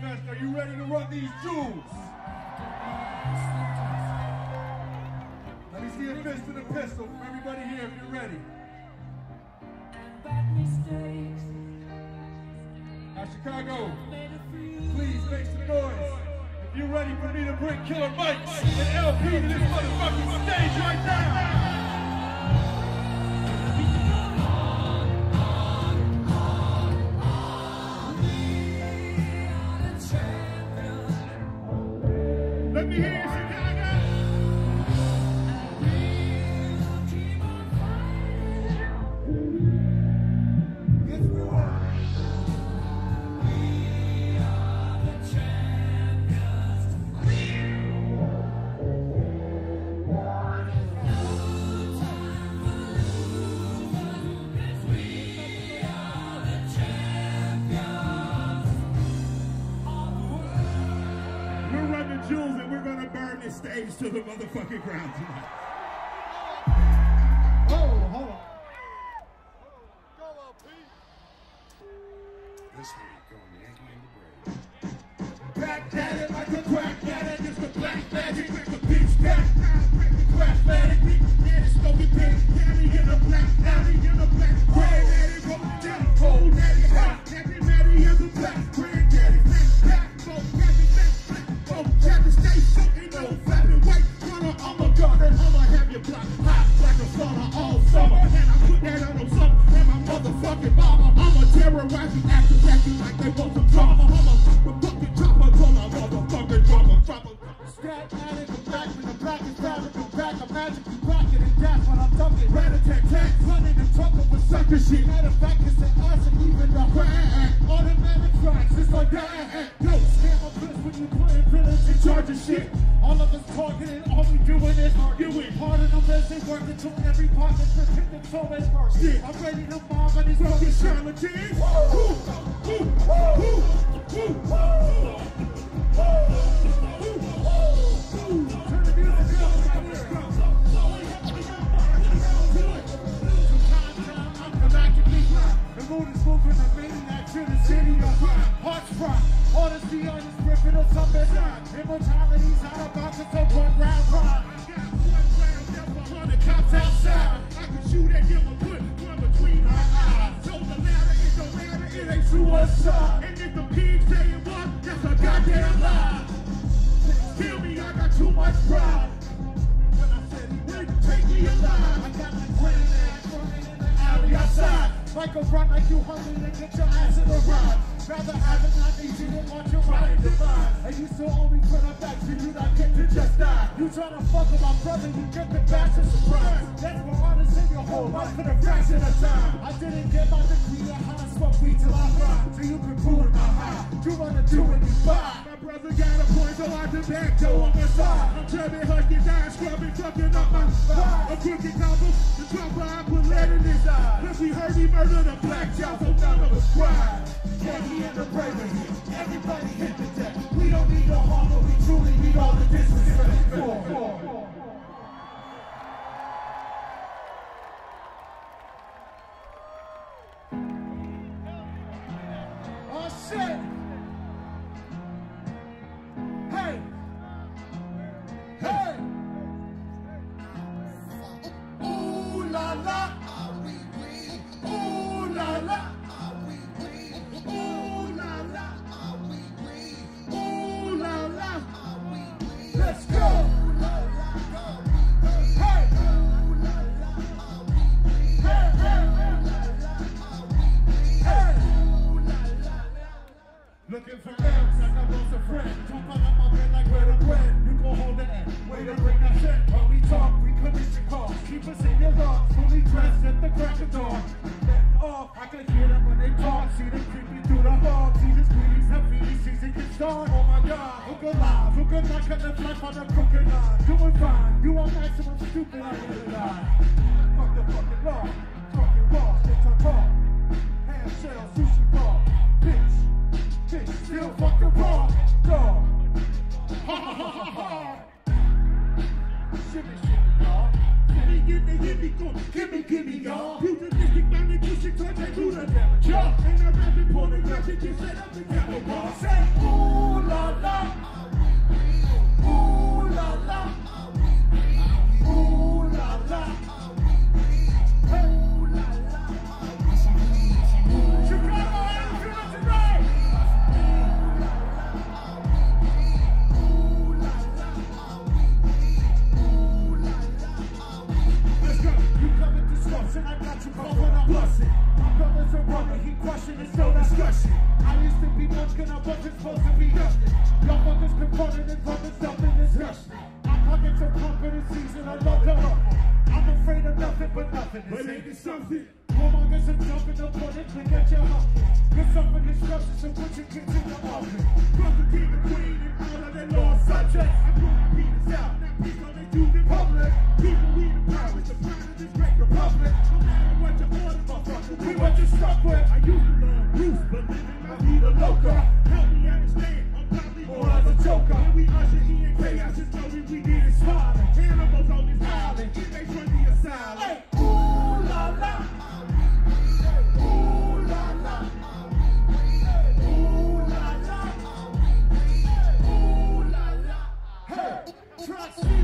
Fest. Are you ready to run these jewels? Let me see a fist and a pistol from everybody here if you're ready. Now, Chicago, please make some noise. If you're ready for me to bring Killer Mike and LP to this motherfucking stage right now. Let me hear you, Chicago. Yes, we are. We are the champions. We're running jewels and we're gonna burn this stage to the motherfucking ground tonight. Oh, hold on. Go LP. This week on Yankee And the Brave. Back at it like a crack at it. It's the black magic with the beach back. Crack magic. Yeah, it's gonna be big. Daddy in the black alley in the black. Granddaddy rolling down. Cold daddy hot. Daddy Matty is a black. Granddaddy back. Both daddy back. Both daddy stay soaking. No flapping white. I'm a gun and I'ma have your block hot like a sauna all summer. And I put that on summer and my motherfucking mama. I'ma terrorize you after that you like they want some drama. I'm a fucking chopper till my motherfucking drama. Stat addict, the black when the black is rabbit, the back of magic, you bracket and that's what I'm talking. Rat-a-tat-tat, running and trucking with sucker shit. Matter of fact, it's an ass and even the crack. Automatic tracks, it's like that. Yo, scam a bitch when you playing villains in charge of shit. All of us talking and all we doing is arguing. Part of them as they work until every part is protected so much more shit. I'm ready to mob and these fucking charlatans. Turn the music up right here. I'm galactically fly. The mood is moving, the maniac to the city of crime. Hearts fry. Honesty on this gripping of some design. Immortality's out about to take one round ride. I got one round, never 100 cops outside. I can shoot at him and put one between my eyes. So the ladder, it don't matter, it ain't suicide. And if the pigs say it was, that's a goddamn lie. Kill me, I got too much pride. When I said he wouldn't take me alive, I got my granddad running in the alley outside. Michael run like you hungry and get your ass in the ride. Rather have it not easy than want your ride in divine. And you still only put up back so you not get to just die. You tryna fuck with my brother, you get the back to surprise. That's what honest in your whole life for the fraction of time. I didn't get my degree at high, smoke weed till I ride. So you can prove my high. You wanna do it, you buy. My brother got a point, so I did back door on my side. I'm trying hugging down, scrubbing, fucking up my vibe. A crooked combo, the dropper I put lead in his eye. Cause we heard he murdered a black child, so none of us cried. Yankee and the Brave are here. Everybody hit the deck. We don't need no harm, but we truly need all the disrespect for. Oh shit! Hey! Hey! Ooh la la! Ooh la la! Ooh la la, ooh la la, let's go. Hey, hey, hey, looking for M's like I was a friend. Jump on my bed like where the bread. You gon' hold the end. Way to bring that shit. While we talk, we commission calls. Keep us in your lungs. Fully dressed at the crack of dawn. I can hear them when they talk. See them creeping through the fog. See the squeeze, the feeling season gets gone. Oh my God, hook alive, hook a knock at the life on a crooked line. Doing fine, you want maximum stupid, I hit a lie. Fuck the fucking law, talking raw, sticks on raw. Ham shell, sushi bar, bitch, still fucking raw, dog. Ha ha ha ha ha. Shimmy, y'all. Gimme, y'all. Futuristic minded pushing towards that do the damage, y'all. And I rap it, pulling graphic, you set up the camera, ball. Say, ooh. I'm busting. My brothers are running, he crushing, there's no discussion. I used to be munchkin, I wasn't supposed to be nothing. Y'all fuckers confronted and fucking stuff in discussion. I'm hugging some confidence season, I love the hustle. I'm afraid of nothing but nothing. But ain't it something? Warmongers are jumping up on it, look at your hustle. Get some of instructions, so put your kids in the oven. Fuck the king and queen and all of their lost subjects. I'm gonna beat us out, now please don't they do the public. People we the power, the pride of this great republic. No matter what you order, motherfucker, we what you stuck with. I used to love Bruce, but living my vida loca. Help me understand, I'm probably more of a joker. When we usher in chaos, just know we did it smarter. Animals on this island, it makes run the asylum. Hey, ooh la la. Ooh la la. Ooh la la. Ooh la la. Hey, trust me.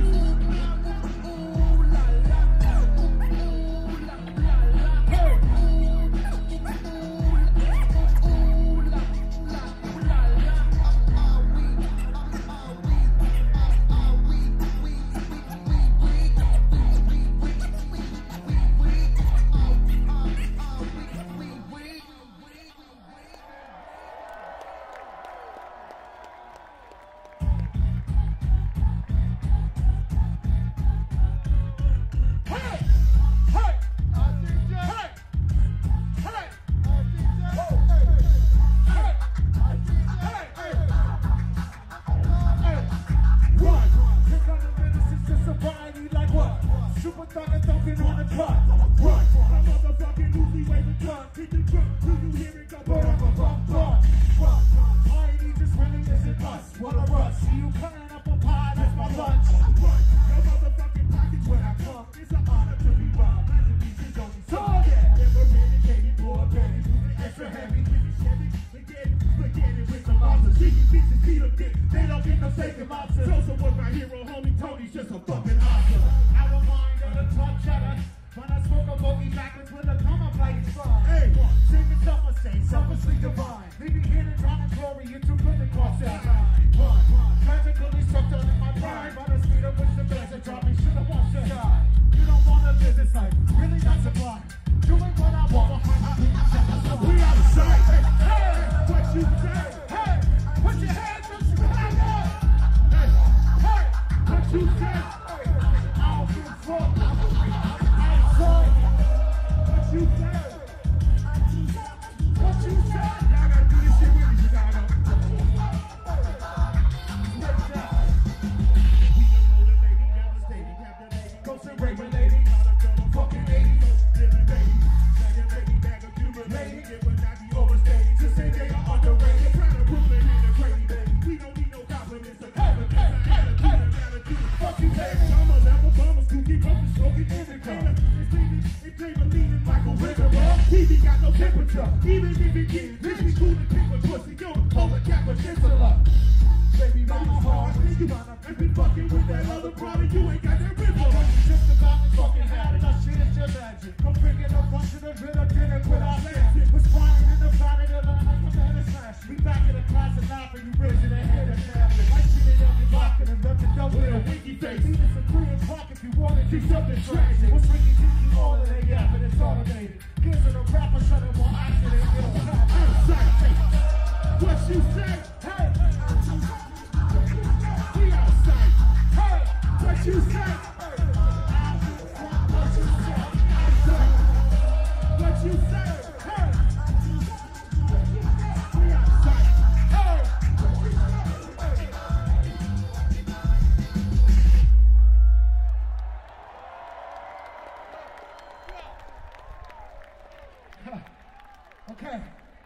Okay.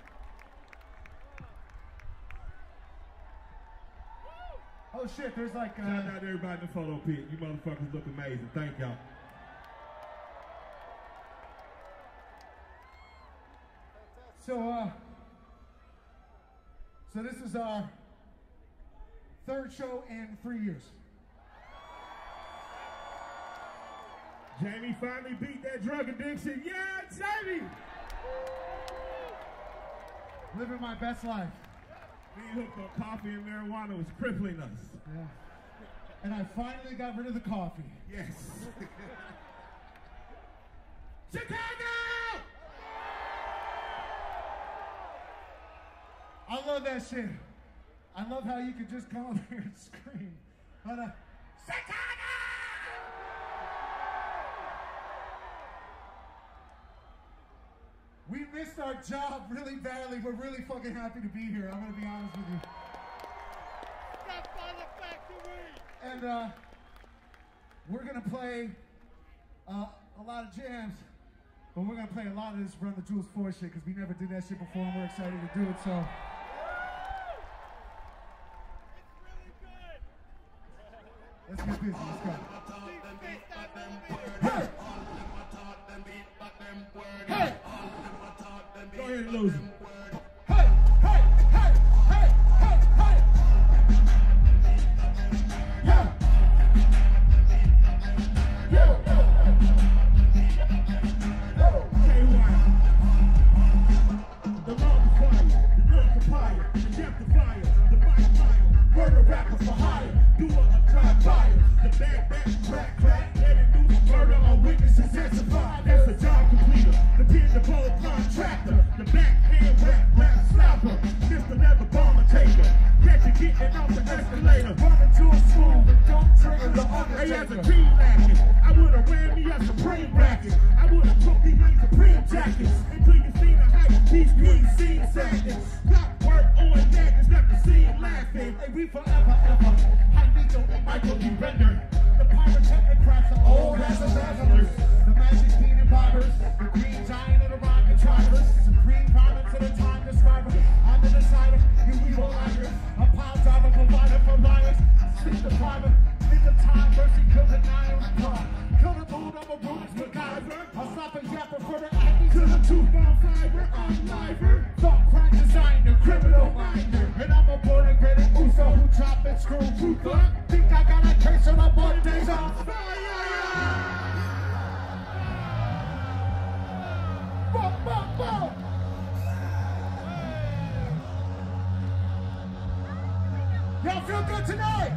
Oh shit, there's like shout out to everybody in the photo pit. You motherfuckers look amazing. Thank y'all. So this is our third show in 3 years. Jamie finally beat that drug addiction. Yeah, Jamie! Living my best life. Being hooked on coffee and marijuana was crippling us. Yeah. And I finally got rid of the coffee. Yes. Chicago! that shit. I love how you could just come up here and scream. But, Chicago! We missed our job really badly. We're really fucking happy to be here. I'm gonna be honest with you. And we're gonna play a lot of jams, but we're gonna play a lot of this Run the Jewels 4 shit because we never did that shit before and we're excited to do it, so. Let's get busy, let's go. Hey! Hey! Go ahead and lose him. Hey! Hey! Hey! Hey! Hey! Hey! Yeah! Yeah! The multiplier, the multiplier, the amplifier, the mic fire, murder rappers for hire, do a drive-fire, the back, crack, letting loose murder on witnesses testify. That's the job completer, the dependable contractor, the backhand rap slapper, Mr. Never Bomber Taker, catch you getting off the escalator, running to a school, but don't trigger the Undertaker. Hey, as a team lacking, I would've ran me a Supreme bracket, I would've took these like Supreme jackets, until you seen the hype, these queens seen sagging, clockwork on that, it's not the scene laughing. Hey, we forever, ever, high Nico and Michael be rendered. The pyrotechnic cracks are old as the dazzlers. The magic peanut bobbers, the green giant of the rock contrivers. Supreme violence to the time describer. I'm the decider, you evil liars. A pile driver, provider for liars. Sleep the private, think of time, mercy, kill the nine and pride. Kill the mood, I'm a Brutus MacGyver. I'll stop a yapper for the Yankees. To the tooth-bomb fiber, I'm liver. Thought crime designer, criminal minder. And I'm a born and bred Uso who chop and screw Ruka. Think I got a case on the Mondays on fire! Fuck, fuck, fuck! Y'all feel good tonight?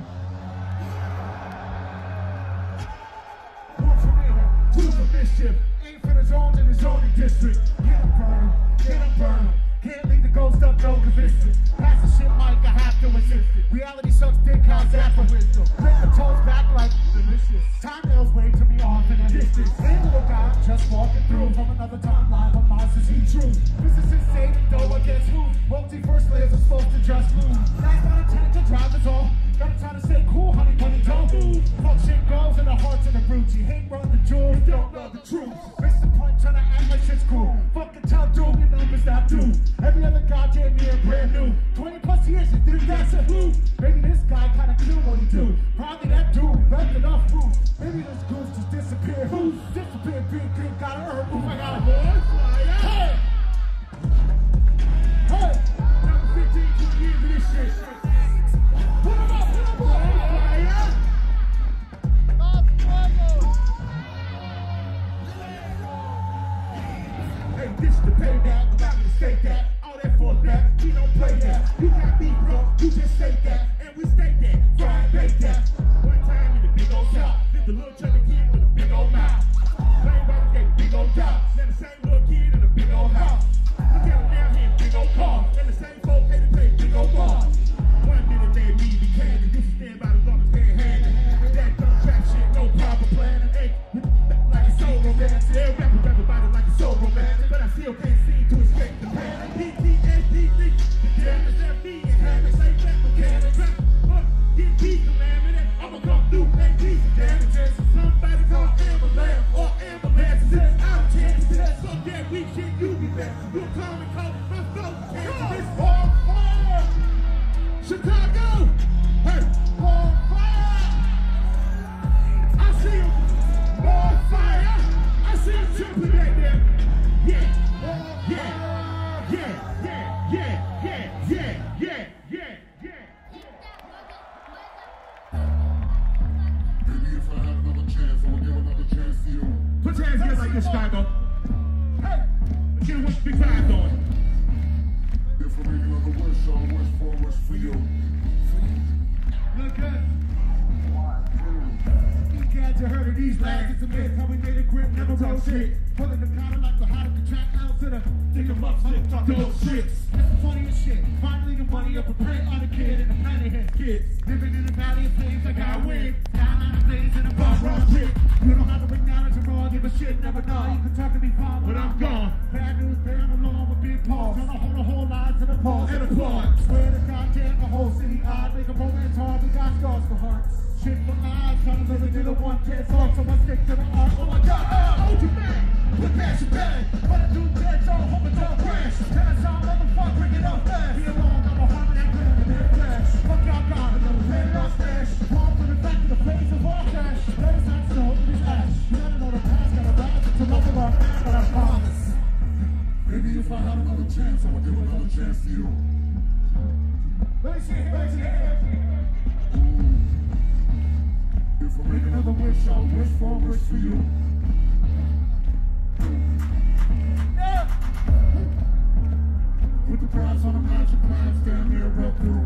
One for me, two for mischief. Aim for the zone in the zoning district. Get 'em burn, get 'em burn. Can't leave the ghost up, no conviction. Pass the shit, Mike, I have to resist it. Reality sucks dick, how's that for wisdom? Bring the toes back like delicious. Time nails way to me off in a distance. Ain't no guy just walking through from another timeline, but Mars is he true. Physicists say the dough against who? Multi-first layers are supposed to just move. Nice not intended to drive us all. Gotta try to stay cool, honey, bunny, don't move. Fuck shit goes in the hearts of the brutes. You hate run the jewels, don't know the truth. Miss the punch, trying to act like shit's cool. Fucking tell dude, your numbers not due. Every other goddamn year brand new. 20 plus years, you think that's a who? Maybe this guy kinda knew what he do. Probably that dude left enough food. Maybe this goose just disappeared. Who? Disappeared, big thing, gotta earn. Oh my god, boy. Hey! Hey! Number 15, 20 years of this shit. Put him up, put him up! Hey, this the payback, I'm not gonna say that. All that for that, we don't play that. You got me, bro, you just say that. And we stay that, fry and bake that. One time in the big old shop, did the little chubby kid with a big old mouth. Same body gave big old job. Now the same little kid in a big old house. Look at him now, he in big old car. And the same folk pay to play big old bars. 1 minute they me be candy, you stand by the longest hand handed. That dumb trap shit, no proper planning. Hey, like a soul romance. They'll rap about it like a soul romance. But I still can't seem to escape the panic. PTSD, the damage that me and habits like that mechanics. Get beat the laminate, I'ma come through and do some damages. Somebody call ambulance or ambulances. It's out of chances. So that weak shit, you be back. You'll call me cold, my soul can't this on fire. Chicago, hey, on fire. I see him, on fire. I see him jumping back there. Yeah, yeah, yeah, yeah, yeah, yeah, yeah, yeah, yeah. Maybe if I had another chance, I would give another chance to you. Put your hands together like this, Chicago. Hey, let's get what big vibes on. If I'm making another wish, I'll wish for you. Look good. You heard of these lads, it's a myth, how we made a grip, never wrote shit. Pulling the counter like the how to track out to the dig em up, stick talking those tricks. That's the funniest shit. Finally the money up a print on a kid and a planet head kids. Living in the valley of flames like I win. Down on the blaze in a bar wrong shit. You don't have to acknowledge it raw, give a shit, never know. You can talk to me fine, but I'm gone. Bad news, bearing along with big paws. Trying to hold a whole line to the pause and applaud. Swear to God, damn the whole city odd. Make a romance hard, we got scars for hearts. Shit for eyes, trying to live it to the one chance song, so I stick to the art. Oh my God, hold you man, put passion back. What I do, dead, so hope it don't crash. Tell us all, motherfucker, bring it up fast. Be alone, I'm a harm that gun in their flash. Fuck y'all, God, another play it on smash. Fall for the back to the face of all cash. Let us not snow, it is ash. You gotta know the past, gotta rise to love of our man, but I promise. Maybe if I had another chance, I would give another chance to you. Let me see it, let me see it. If I make another wish, I'll wish for a wish for you. Yeah. Put the prize on a magic plan, stand there, rub through.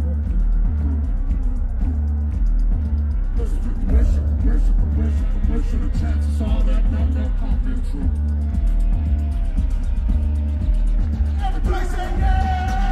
Let's do the wish, the chances are that never come be true. Everybody say yeah!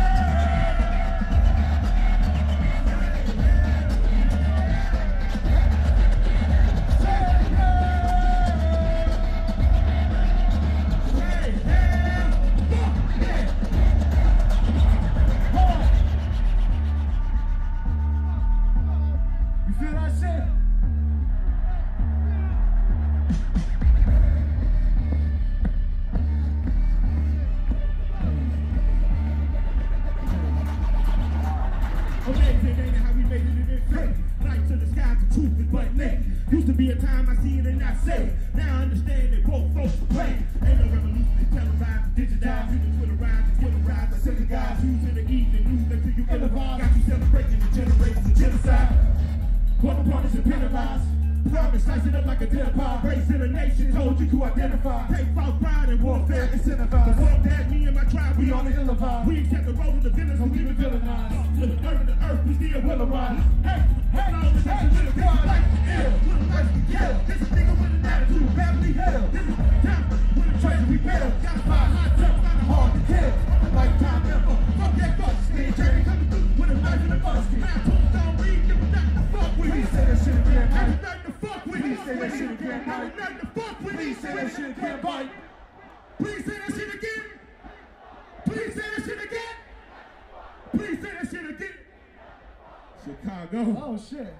Used to be a time I see it and I say it. Now I understand that both folks play. Ain't no revolution to televise, digitize, you can Twitterize and Twitterize. I send the guys who's in the evening news until you elevate. Got you celebrating the generations of genocide. What the parties are penalized. Promise, slice it up like a dinner pie. Race in a nation, told you to identify. Take false pride and warfare, incentivize. The world that me and my tribe, we on the ill vibe. We accept the role of the villains who we been villainized. To the earth and the earth, we still will arise. Hey, hey, all the time, little boy, like ill. Little life we kill. This is nigga with an attitude, family hell. This is time with a treasure we build. Gotta find high tough, find it hard to kill. Lifetime ever, fuck that fuck. Skin journey coming through with a knife in the bus. Now told don't read, give a nothing to fuck with. Please say that shit again, man. Nothing to fuck with. Please say that shit again, man. Nothing to fuck with. Please say that shit again, bite. Please say that shit again. Please say that shit again. Please say that shit again. Chicago. Oh shit.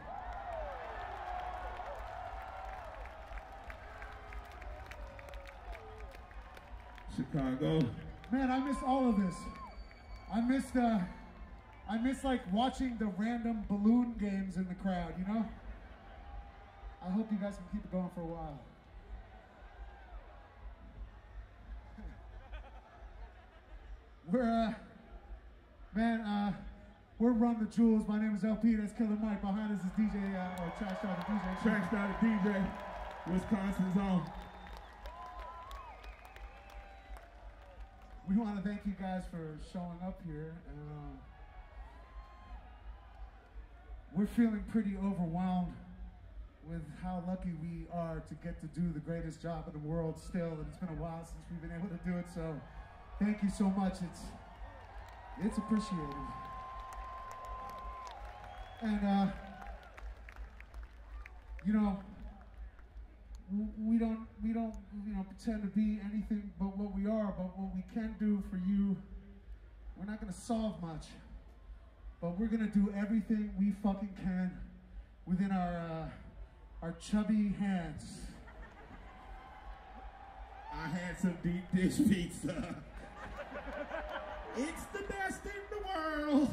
Chicago. Man, I miss all of this. I miss like watching the random balloon games in the crowd, you know? I hope you guys can keep it going for a while. We're Run the Jewels. My name is LP. That's Killer Mike. Behind us is DJ, or Trash Starter DJ. Trash Starter DJ, Wisconsin's own. We want to thank you guys for showing up here. And, we're feeling pretty overwhelmed with how lucky we are to get to do the greatest job in the world still. And it's been a while since we've been able to do it. So thank you so much. It's appreciated. And, you know, we don't pretend to be anything but what we are, but what we can do for you, we're not gonna solve much, but we're gonna do everything we fucking can within our chubby hands. I had some deep dish pizza. It's the best in the world.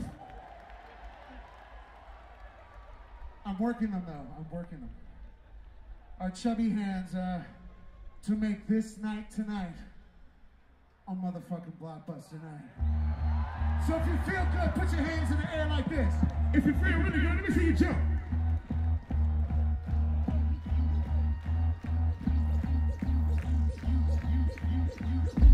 I'm working them though, I'm working them. Our chubby hands to make this night tonight a motherfucking Blockbuster night. So if you feel good, put your hands in the air like this. If you feel really good, let me see you jump.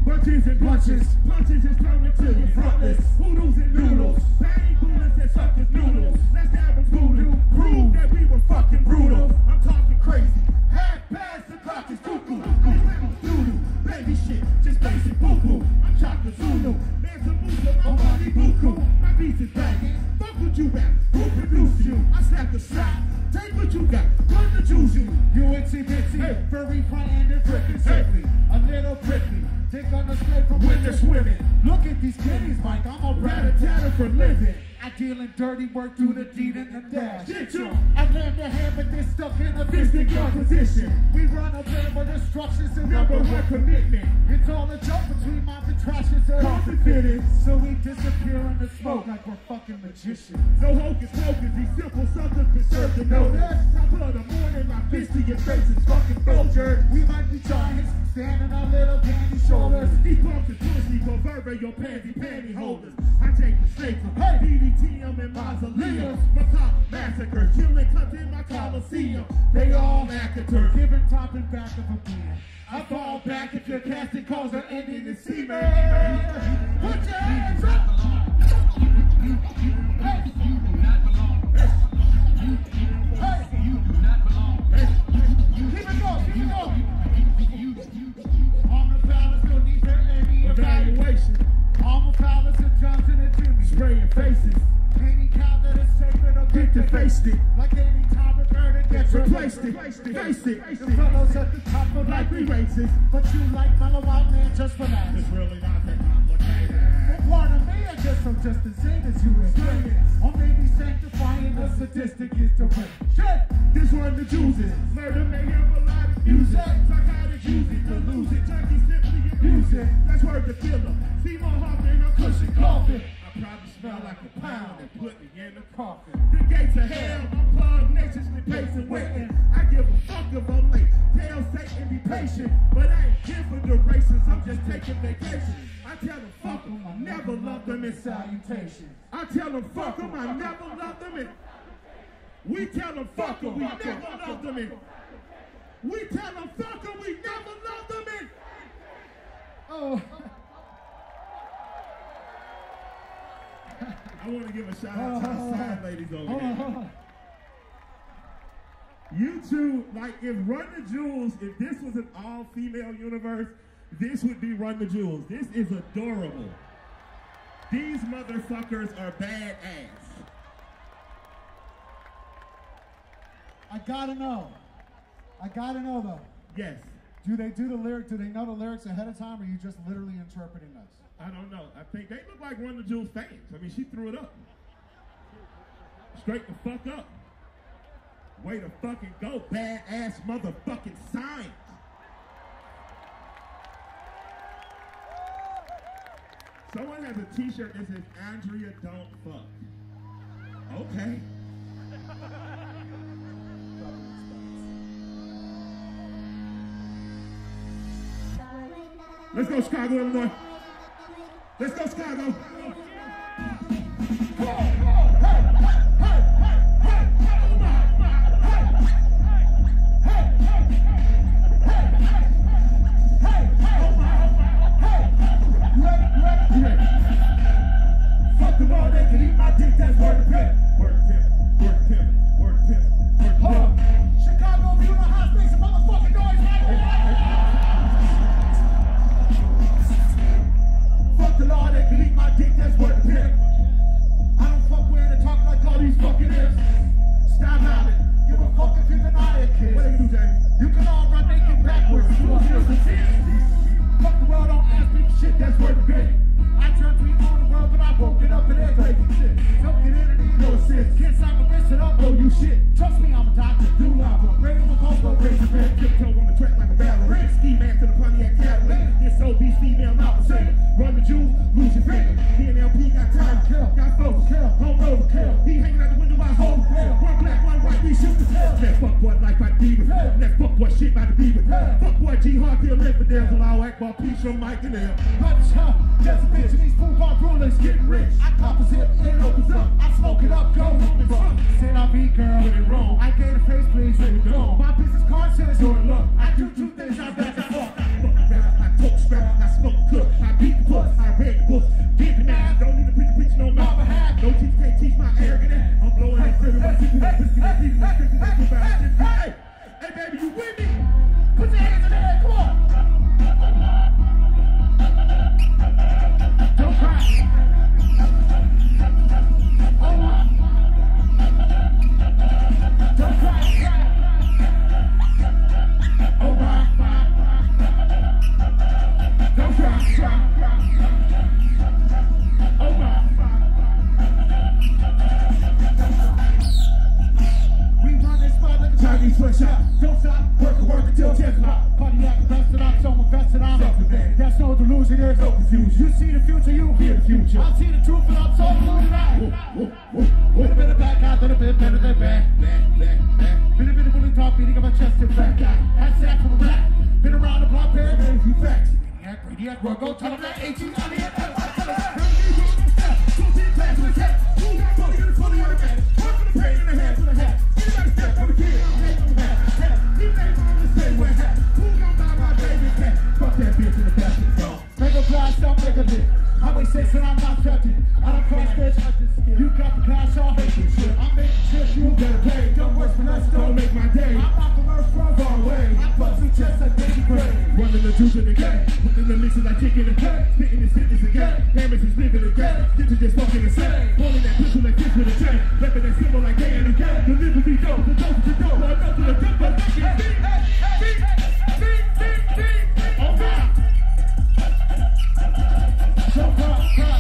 Bunches and punches. Punches is coming to you frontless. Hoodoo's and noodles. Bang bullets and suckers noodles. Let's have a voodoo. Prove that we were fucking brutal. I'm talking crazy. Half past the clock is cuckoo. Doodoo. Baby shit. Just basic boo-boo. I'm chocolate Zulu. There's a move on body buku. My beats is banging. Fuck what you rap. Who produced you? I snap the shot. Take what you got. Run the juice you. You itsy bitsy. Hey. Furry front end and frickin' simply. A little prickly. Take on the slave from when they're swimming. Look at these kitties, Mike. I'm a rat-a-tatter for living. I deal in dirty work through the deed and the dash. I land the hand with this stuff in a fist in your position. We run a bit of destruction's the number one commitment. It's all a joke between moms and trashes and coffin fittings. So we disappear in the smoke like we're fucking magicians. No hocus pocus, these simple suckers deserve to know this. Top of the morning, my fist to your face is fucking soldier. We might be giants, standing on little candy shoulders. These bumps and pussy go verba your panty holders. I take the stakes of DDTM and mausoleums. Macabre massacre, killing cunts in my Coliseum. They all actors, giving top and back of a beer. I fall back if your casting calls are ending in semen. Put your hands up! You do not belong. You do not belong. Keep it going, keep it going. On the palace, don't need any evaluation. On the palace of Johnson and Jimmy. Spraying faces. Any cow that is sacred will get defaced it. Like any time a bird gets replaced it. Face it. The fellows at the top of like we racist. But you like mellow out man just for that. It's really not that complicated. Well, pardon me, I guess I'm just as sane as you explain it. Or maybe sanctifying the sadistic is direct. Shit! This one the juices. Murder mayhem, a lot of music. Psychotic use it to lose it. Junkies simply abuse it. That's word to fill them. See my heart and I'm pushing coffin. I probably smell like a pound and put me in the coffin. The gates of hell, I'm pugnaciously pacing, waiting. I give a fuck if I'm late. Tell Satan be patient, but I ain't here for the races. I'm just taking vacation. I tell them fuck them, I never loved them in salutation. I tell them fuck them, I never loved them in. We tell them fuck them, we never loved them in. We tell them fuck them, we never loved them in. Oh. I want to give a shout out to the side ladies over there. You two, like if Run the Jewels, if this was an all-female universe, this would be Run the Jewels. This is adorable. These motherfuckers are badass. I gotta know though. Yes. Do they know the lyrics ahead of time, or are you just literally interpreting this? I don't know. I think they look like Run the Jewels fans. I mean, she threw it up. Straight the fuck up. Way to fucking go, badass motherfucking signs. Someone has a t-shirt that says, Andrea don't fuck. Okay. Let's go, Chicago, Illinois. Let's go, Chicago. Fuck them all, they can eat my dick, that's word to pimp. Word to pimp, word to pimp, word to pimp, word to pimp. Chicago, if you in a hot space, a motherfucking noise right here. Fuck the law, they can eat my dick, that's word to pimp. I don't fuck with it, talk like all these fucking ifs. Stop hollering, give a fuck if you deny a kid. What do you do, Jamie? You can all run naked backwards. Fuck the world, don't ask me shit, that's word to pimp. I turned to own the world, but I woke it up and it's crazy shit. Don't get in it, no sense. Can't sign my wrist, it up, oh you shit. Trust me, I'm a doctor, do lava. Radio with hope, but raise your bed. Tiptoe on the track like a ballerina. Ski mask to the Pontiac Cadillac. This obese female opposite. Run the jewels, lose your finger. DNLP got time, kill. Got folks, kill. Home road, kill. He hanging out the window while home kill. One black, one white, we shoot the hell. That fuck boy life by the beaver. That fuck boy shit by the beaver. Fuck boy G hard kill infidels. Allow act ball peace from Mike and L. Just a bitch, these pool bar rulers getting rich. I cop his hip, it opens up. I smoke it up, go home and fuck. Said I'll be girl, when it wrong. I gave a face, please, when it don't. My business card says, door luck. I do two things, I bet I fuck. I talk strap, I smoke good. no delusion, there's no confusion. You see the future, you hear the future. I see the truth and I'm so fluid out. With a bit of back out, a bit better than back. Been a bit of bully talk, beating up my chest and back. That's that from a rap. Been around the block, bare man, few facts. Radiac, go tell them that 18 on the end. Highway 6 and I'm not tempted. I don't cross bitch, I just skip. You got the cash, I'll hate you shit. I'm making shit, you better pay. Don't work for us, don't make my day. I'm not the most from far away. I bust the chest like Baby Gray. Running the juice in the game. Putting the mixes like chicken and cake. Spitting the fitness again. Hammers is living again. Get to just fucking insane. Pulling that pistol like this with a chain. Weapon that symbol like day and again. Deliver me dope, the dope to the dope. I go to the dope, but fucking beat. Oh God. So far.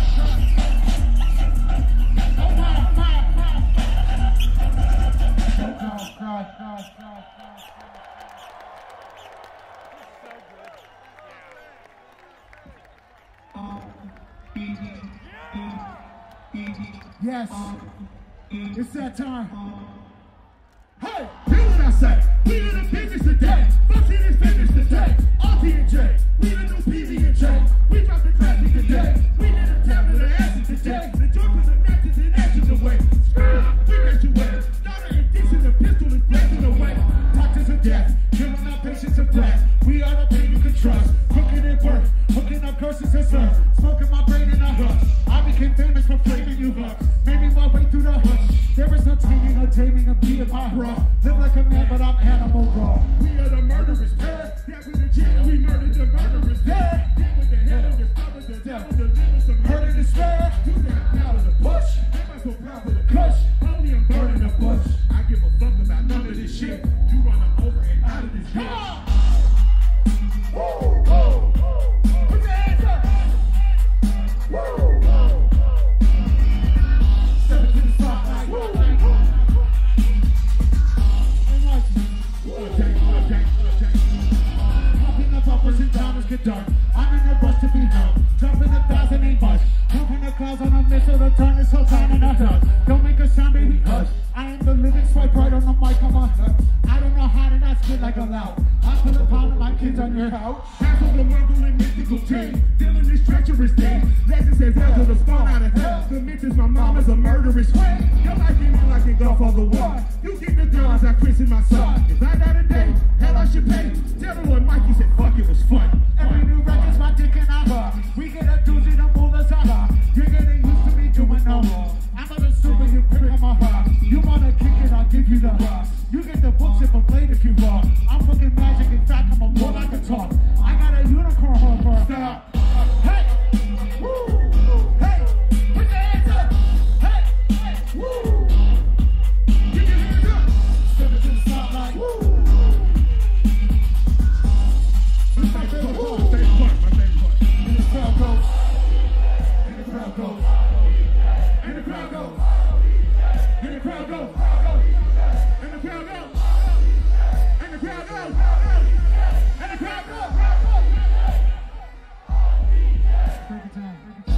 Yes, it's that time. Hey, hear what I say. We in the business today. Fucking is finished today. RT and J, we in the PV and J. We dropped the classic today. We did a tap to the acid today. The joint with the matches and actions away. We graduate. Not an addiction, the pistol is blazing away. Doctors of death, killing our patients of death. We are the pain you can trust. Cooking it work, hooking up curses and slurs. Smoking my brain in a hush. I became famous for flaming you up. Made my way through the hush. There is no taming or taming of being my bra. Live like a man, but I'm animal raw. We are the murderers, yeah. Back with the jail, we murdered the murderers, yeah. Dead with the head and discovered the devil, delivers some hurt and despair. You got proud of the push. Am I so proud of the kush? Only I'm burning the bush. I give a fuck about none of this shit. You run them over and out of this bitch. Come on! Woo! Put your hands up! Woo! Dark. I'm in a rush to be known. Jumping 1,000 ain't much. Jumping the clouds on a missile to turn this whole town in a dust. Don't make a sound, baby, hush. I am the living swipe right on the mic. I'm a I don't know how to not spit like a loud. I put a pound of my kids on your couch. Half of the muggle and mystical chain. Dealing this treacherous day. Legend says hell to the spawn out of hell. The myth is my mom is a murderous way. You're like me like in golf all the way. You get the guns, I christen my son. If I got a day, hell I should pay. Tell me what Mikey said, fuck it was fun. Every new record's my dick and I'm we get a doozy to move us out. You're getting used to me doing no more. I'm a little stupid, you pick on my heart. You wanna kick it, I'll give you the rock. You get the books if a blade if you raw. I'm fucking magic, in fact, I'm a more like a talk. I got a unicorn horn for a stop. Hey! Woo! Hey! Put your hands up! Hey! Woo! Get your hands up! Step into the spotlight. Woo! My favorite part. And the crowd goes. And the crowd goes. And the crowd goes. And the crowd goes. And the crowd goes. And the crowd goes. And the crowd goes. Break it down.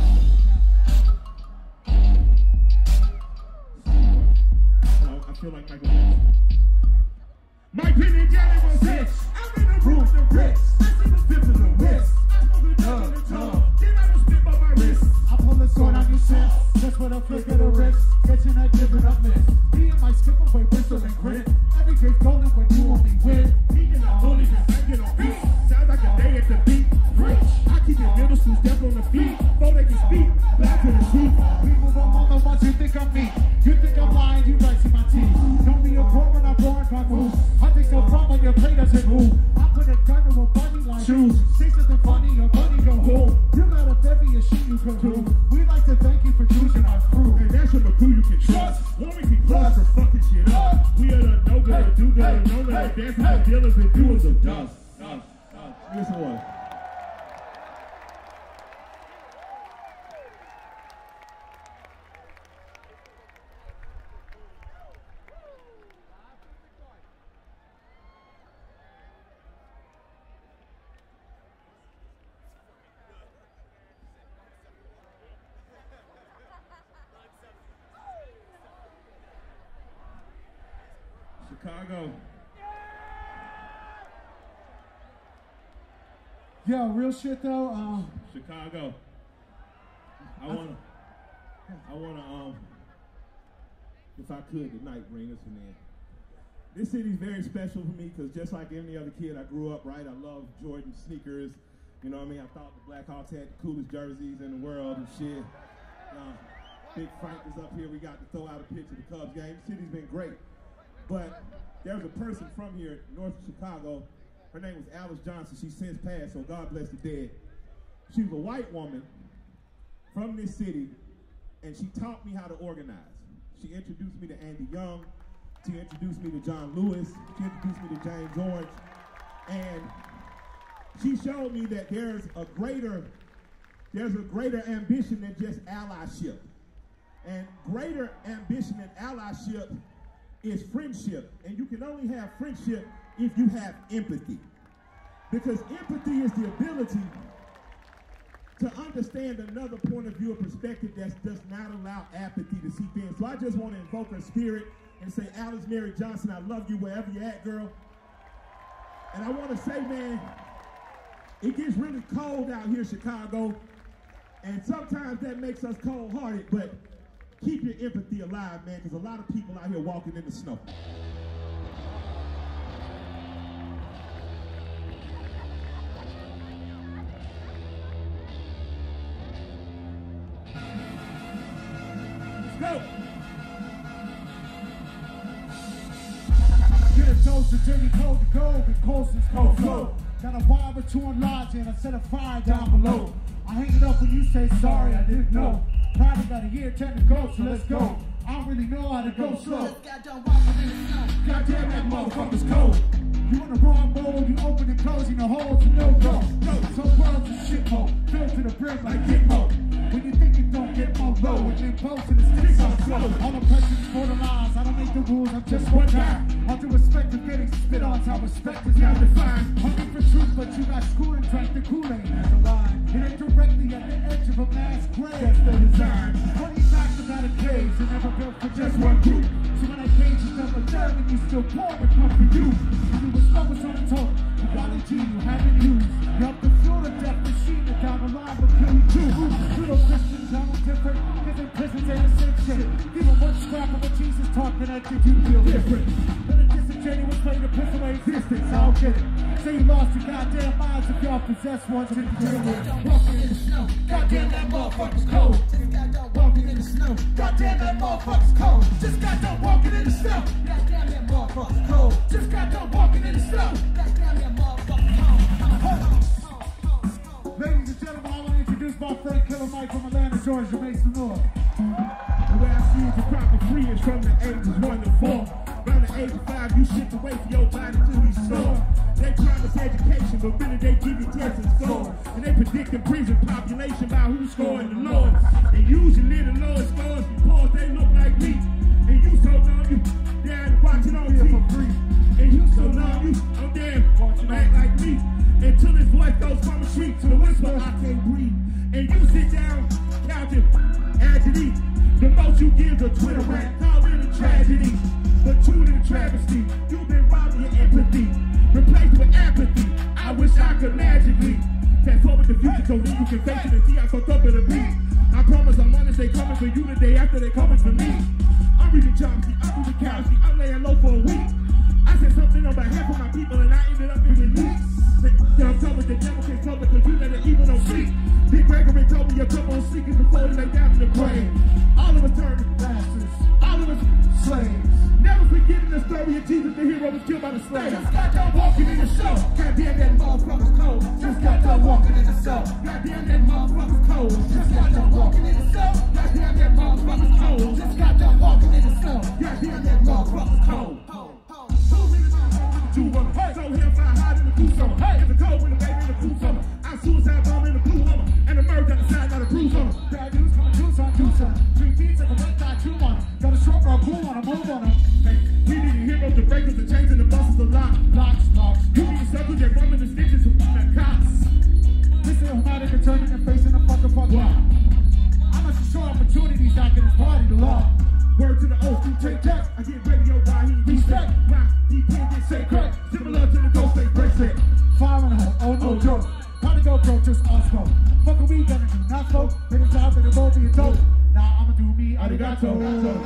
I feel like Michael Jackson. My opinion, Janet was hit. I'm in the room with the bricks. I see the fifth of the wrist. I smoke the dog on the tongue. Then I will spit by my wrist. I pull the sword on your chest. Just for the flick of the wrist. Get you that different up miss. Me and my skip away whistle and grit. Every day's golden when you only win. Me and the bullies and banging on beat. Sounds like a day at the beat. Preach. I keep your middle school step on the feet. Before they can speak. Back to the seat. We move on the ones you think I'm me. You think I'm lying, you right to my teeth. Don't be a pro when I'm born by moves. I think so fun when your play doesn't move. I put a gun to a bunny like shoes. Say something funny, your bunny go home. You got a bevy of shit you can do. We'd like to thank you for choosing our crew. And that's from a crew you can trust. Warrington Plus for fucking shit up. We are the no good, do good, no good, dancing the dealers and doers of dust. Here's one. Chicago. Yo, real shit though. Chicago. I wanna, if I could tonight, bring us in there. This city's very special for me because just like any other kid, I grew up, right? I love Jordan sneakers. You know what I mean? I thought the Blackhawks had the coolest jerseys in the world and shit. Big Frank is up here. We got to throw out a picture of the Cubs game. The city's been great. But there's a person from here, north of Chicago. Her name was Alice Johnson. She's since passed, so God bless the dead. She was a white woman from this city, and she taught me how to organize. She introduced me to Andy Young. She introduced me to John Lewis. She introduced me to James Orange. And she showed me that there's a greater ambition than just allyship. And greater ambition than allyship is friendship. And you can only have friendship if you have empathy. Because empathy is the ability to understand another point of view or perspective that does not allow apathy to seep in. So I just want to invoke her spirit and say, Alice Mary Johnson, I love you wherever you're at, girl. And I want to say, man, it gets really cold out here in Chicago, and sometimes that makes us cold-hearted, but keep your empathy alive, man, because a lot of people out here walking in the snow. Let's go. Get a toast to Jimmy Cold to go, and Colson's cold flow. Got a vibe or two on lodge and I set a fire down below. I hang it up when you say sorry, I didn't know. Probably got a year 10 to go, so let's go. I don't really know how to go slow. Goddamn, that motherfucker's cold. You in the wrong mode, you open and closing the holes and no go. Some world's a shithole, filled to the brim like Gitmo. When you think you don't get more low, and then close to the sticks on slow. All the pressures for the lies, I don't make the rules, I'm just one guy. All due respect to getting spit on, how respect is not defined. Hungry for truth, but you got schooled and drank the Kool-Aid as a line. It ain't directly at the edge of a mass grave. That's the design. 20 facts about a cage, and never built for just one group. So when I cage you double down, and you still poor, it come for you. You was focused on the total. You got a G, you haven't used. You helped to fuel the death machine, and down the line will kill you too. Little Christians, I'm different. Cause in prisons ain't the same shit. Even one scrap of what Jesus taught connected, you feel different. But a disingenuous way to piss away existence, I don't get it. Say you lost your goddamn minds if y'all possess ones in the jail. Walking in the snow, goddamn that motherfucker's cold. Just got done walking in the snow, goddamn that motherfucker's cold. Just got done walking in the snow, goddamn that motherfucker's cold. Just got done walking in the snow, goddamn that motherfucker's cold. Ladies and gentlemen, I want to introduce my friend Killer Mike from Atlanta, Georgia. Make some noise. The way I see it, the proper free is from the ages 1 to 4. Around the age of 5, you shift away from your body to these stores. They promise education, but really they give you tests and scores. And they predict the prison population by who's scoring the lowest. And usually the lowest scores before they look like me. And you so know you down watching on TV for free. And you so know you I'm there watching act like me. Until his voice goes from the street to the whisper, I can't breathe. And you sit down, counting agony. The most you give to Twitter rant, call it a tragedy. But true to the travesty, you've been robbing your empathy. Replaced with apathy, I wish I could magically fast forward the future so that you can face it and see how fucked up it'll be. I promise I'm honest, they coming for you the day after they coming for me. I'm reading Chomsky, I'm reading Kowski, I'm laying low for a week. I said something on behalf of my people and I ended up in release. I'm talking with the devil can't talk because you let the evil don't sleep. Big Gregory told me a couple of secrets before he lay down in the grave. All of us turned to bastards, all of us slaves. Never forgetting the story of Jesus, the hero was killed by the slaves. Just got done walking in the show. Goddamn that motherfucker's cold. Just got done walking in the show. Goddamn that motherfucker's cold. Just got done walking in the show. Goddamn that motherfucker's cold. Just got done walking in the show. Goddamn that motherfucker's cold. So hellfire hide in the blue summer. Hey, it's a cold with a baby in the blue summer. I suicide bomb in the blue hummer. And the murder got the side, got a bruise on him. Bad news coming Tucson. 3 beats like a red dot, 2 on him. Got a short rock, cool on him, move on him. Hey, we need the heroes, the breakers, the chains, and the buses, the locks. You need the circles, they rumbling the stitches from the cops. This is automatic and turning and facing the fuck wow. I must show opportunities back in this party, the law. Word to the old school, take that. I get radio by he respect. bro, just us, bro. Fuck are we gonna do? Not slow. Hit a job and it won't be a dope. Now I'ma do me, arigato.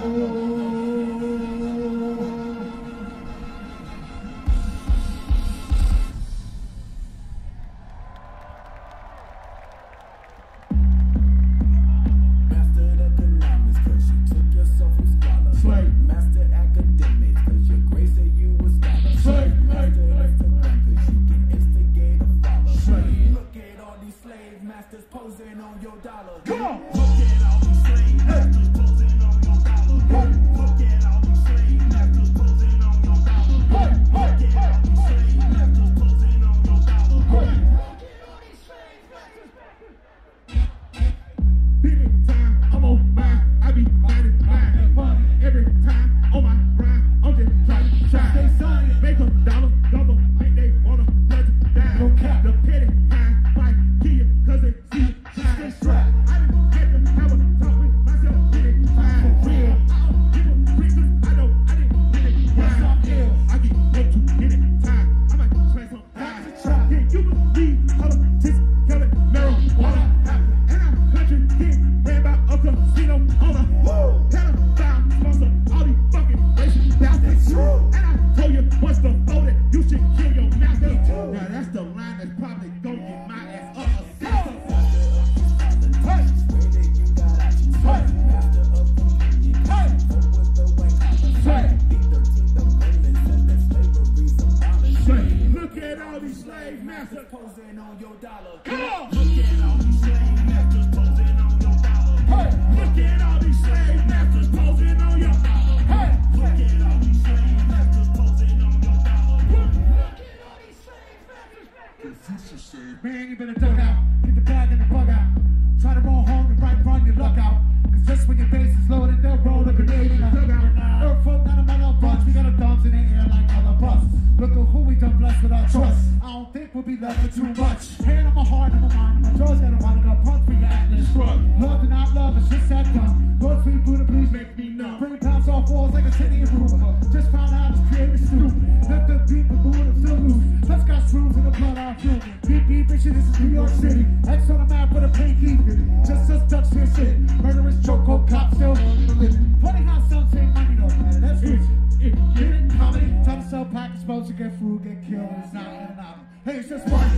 Man, you better duck out, get the bag and the bug out. Try to roll home and right run your luck out. Cause just when your base is loaded, they'll roll a grenade in a dugout. Earth folk, not a metal bunch, we got our thumbs in the air like other bus. Look at who we done blessed with our trust. I don't think we'll be left with too much. Hand on my heart, on my mind, on my jaws, got a run it up, punch for your atlas. Love to not love, it's just that dumb. Lord, sweet Buddha, please make me numb. Bring pounds off walls like a city of room. Just found out it's creative stew. Let the people move and still lose. Let's got shrooms in the blood I'm fuming. Beep, beep, bitch, this is New York City. X on the map with a pinky. Just us ducks here shit. Murderous chokehold, cop still living. Funny how some say money don't matter, that's rich. Get it, comedy, try to sell package, supposed to get food, get killed, it's not in and out. Hey, it's just money.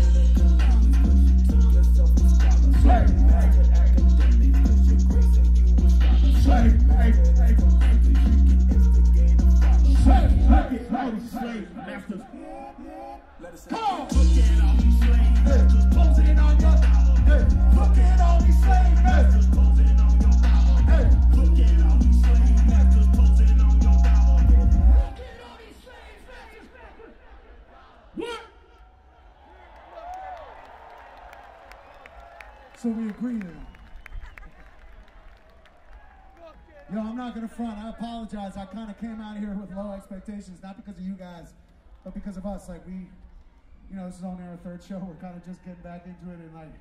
Slave, slave masters. Come on! Look at all these slave masters posing on your dollar. Hey, look at all these slave masters posing on your dollar. Hey, look at all these slave masters posing on your dollar. Look at all these slave masters. What? So we agree then. Yo, I'm not gonna front. I apologize. I kind of came out here with low expectations, not because of you guys, but because of us. Like we, you know, this is only our third show. We're kind of just getting back into it, and like,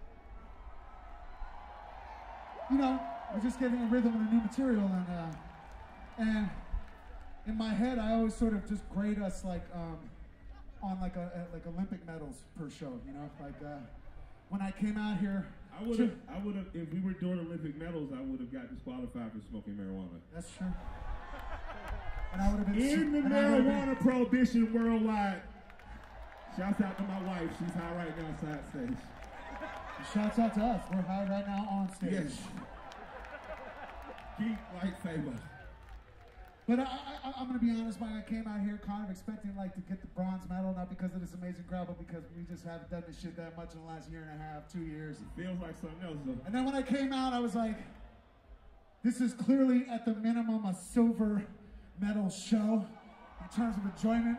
you know, we're just getting a rhythm and a new material. And in my head, I always sort of just grade us like on like Olympic medals per show. You know, like when I came out here. I would have, if we were doing Olympic medals, I would have got disqualified for smoking marijuana. That's true. And I would have been in the marijuana prohibition worldwide. Shouts out to my wife. She's high right now side stage. Shouts out to us. We're high right now on stage. Yes. Keep like favor. But I'm going to be honest, Mike, I came out here kind of expecting like to get the bronze medal, not because of this amazing crowd, but because we just haven't done this shit that much in the last year and a half, 2 years. It feels like something else, though. And then when I came out, I was like, this is clearly at the minimum a silver medal show in terms of enjoyment.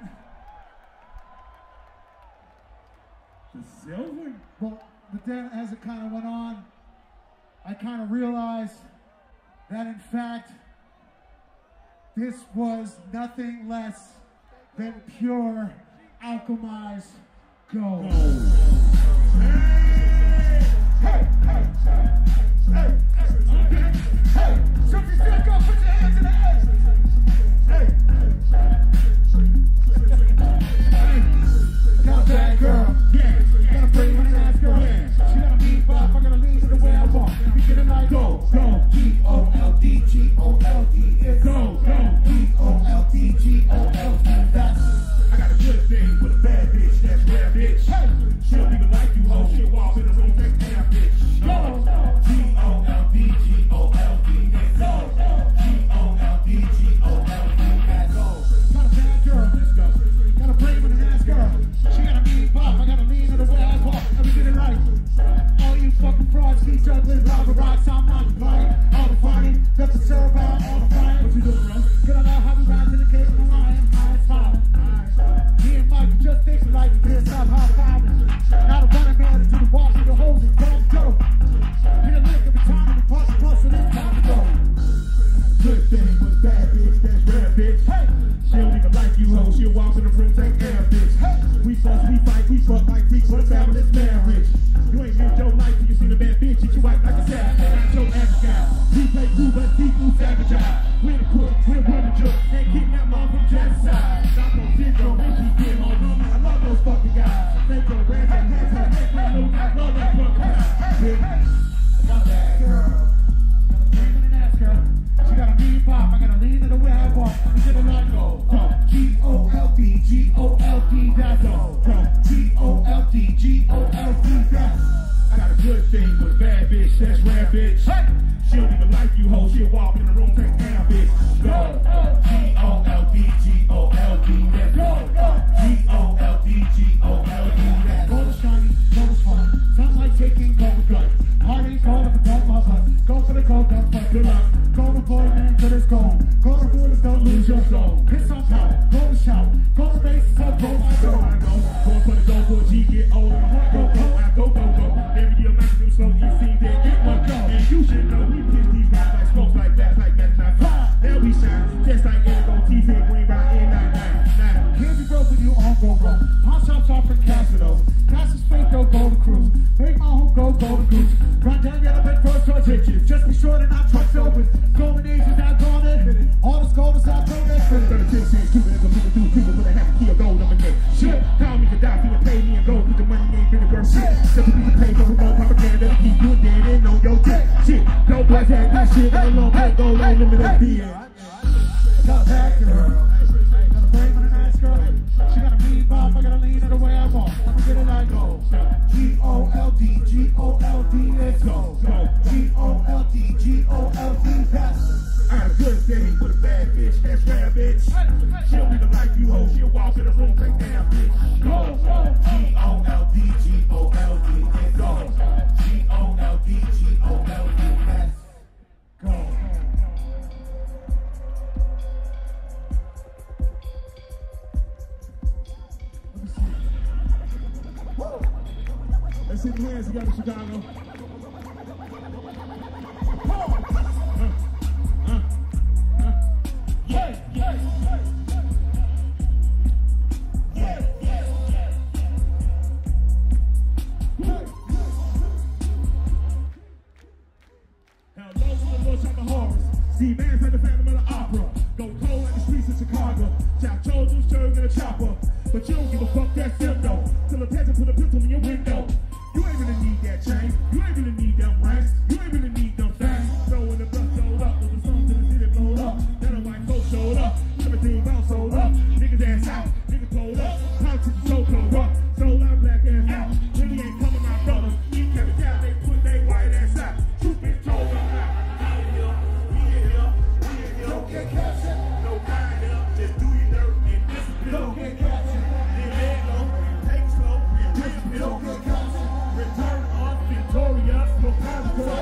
The silver? Well, but then as it kind of went on, I kind of realized that in fact, this was nothing less than pure alchemized gold. Hey! Hey! Hey! Hey! Hey! So if you still go, put your hands in the air. Hey! Got a bad girl. Yeah. Got a pretty ass girl. Yeah. thing with a bad bitch, that's rare, bitch. Hey. She don't even like you, ho. She'll walk in the room, take down, bitch. Go. G-O-L-D, G-O-L-D, let's go. G-O-L-D, G-O-L-D, let's go. Go to shiny, go to fun. Sounds like taking gold gun. Heart ain't cold if it don't my butt. Go for the gold gun, fuck good luck. Go to boy, man, till it's gone. Go to borders, don't lose your soul. Piss on power, go to shower. Go to base, so go my go. Going for the go for a G, get older. Go, go, go. Every year, maximum slow, you see that, get one go. And you should know we pitch these guys like smokes like that, like that's not fine. Now we shine, just like Indigo, T-Fit, Green, Rock, N99. Can't be broke when you on go broke. Pawn shops offering Cassidos. Cash is fake, though, go to cruise. Make my home go to goose. Run down, get up and first touch hitches. Just be sure to not trust filled with golden age is not gonna admit it. All this gold is not gonna admit it. 36 cents, Cuban as a people do, people with a half a key of gold on my neck. Shit, call me Gaddafi and pay me in gold, cause the money ain't been a girl shit. Just to be paid for remote propaganda to keep you dead and on your tech. Shit, no boys had that shit, got a long pay, gold on limited beer. Got a pack in her. Got a brave and a nice girl. She got a mean bop, I gotta lean her the way I want. I'ma get it like go. G-O-L-D, G-O-L-D, let's go. G-O-L-D, G-O-L-D, pass. I had a good thing with a bad bitch, that's rare, bitch. She don't even like you, ho. She'll walk in the room, take down, bitch. Go. G-O-L-D, G-O-L-D, let's go. G-O-L-D, G-O-L-D, let's go. Let's hit your hands together, Chicago. See, man's like the Phantom of the Opera. Go cold like the streets of Chicago. Chop children, stirring in a chopper. But you don't give a fuck, that's them though. Till a peasant put a pistol in your window. You ain't really need that chain. You ain't really need them racks. You ain't really need them facts. So when the bus showed up, there was something to the city blowed up. Then a white coat showed up. Everything else sold up. Niggas ass out. Niggas pulled up. Politics so cold up. Sold out, black ass out. Really ain't coming, my brother. You can't tell they put they white ass out. Truth been told up. Don't get captured. No kind up, just do your dirt and discipline. Don't get captured. Live low, take slow, and discipline. Don't get captured. Return on victorious, no consequence.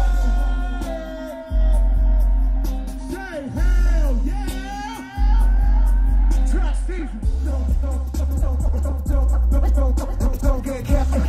Say hell yeah! Trust Steve. Don't get captured.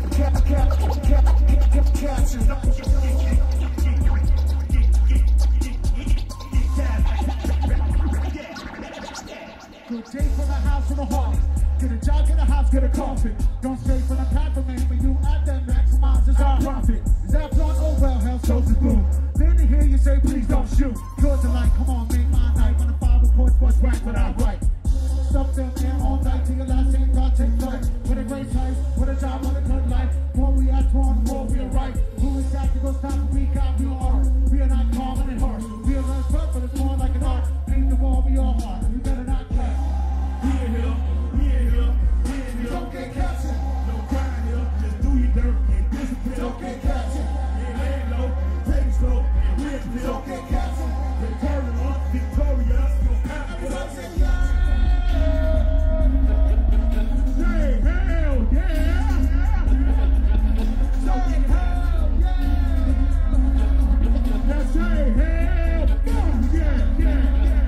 Good day for the house and the heart. Get a job, get a house, get a coffin. Don't stray from the path of man, but you at that maximizes our profit. Is that blunt? Oh well, hell shows the blue. Then to hear you say, please don't shoot. Yours are like, come on, make my night. When the Bible points what's right, what I write. Stuff them there all night till your last ain't God take flight. With a great life, with a job, with a good life. More we act wrong, more we are right. Who is that to go stop and we got we are? We are not common and harsh. We are less tough, but it's more like an art. Paint the wall, we all hard. We better not clash. We in here, we in here, we in here. Don't get captured. No crime here, just do your dirt and discipline. Don't get captured. And lay low, take it slow, and discipline. Don't get captured. Return on victorious, no consequence. Say yeah. Say hell yeah! Say hell yeah. Now say hell fuck yeah!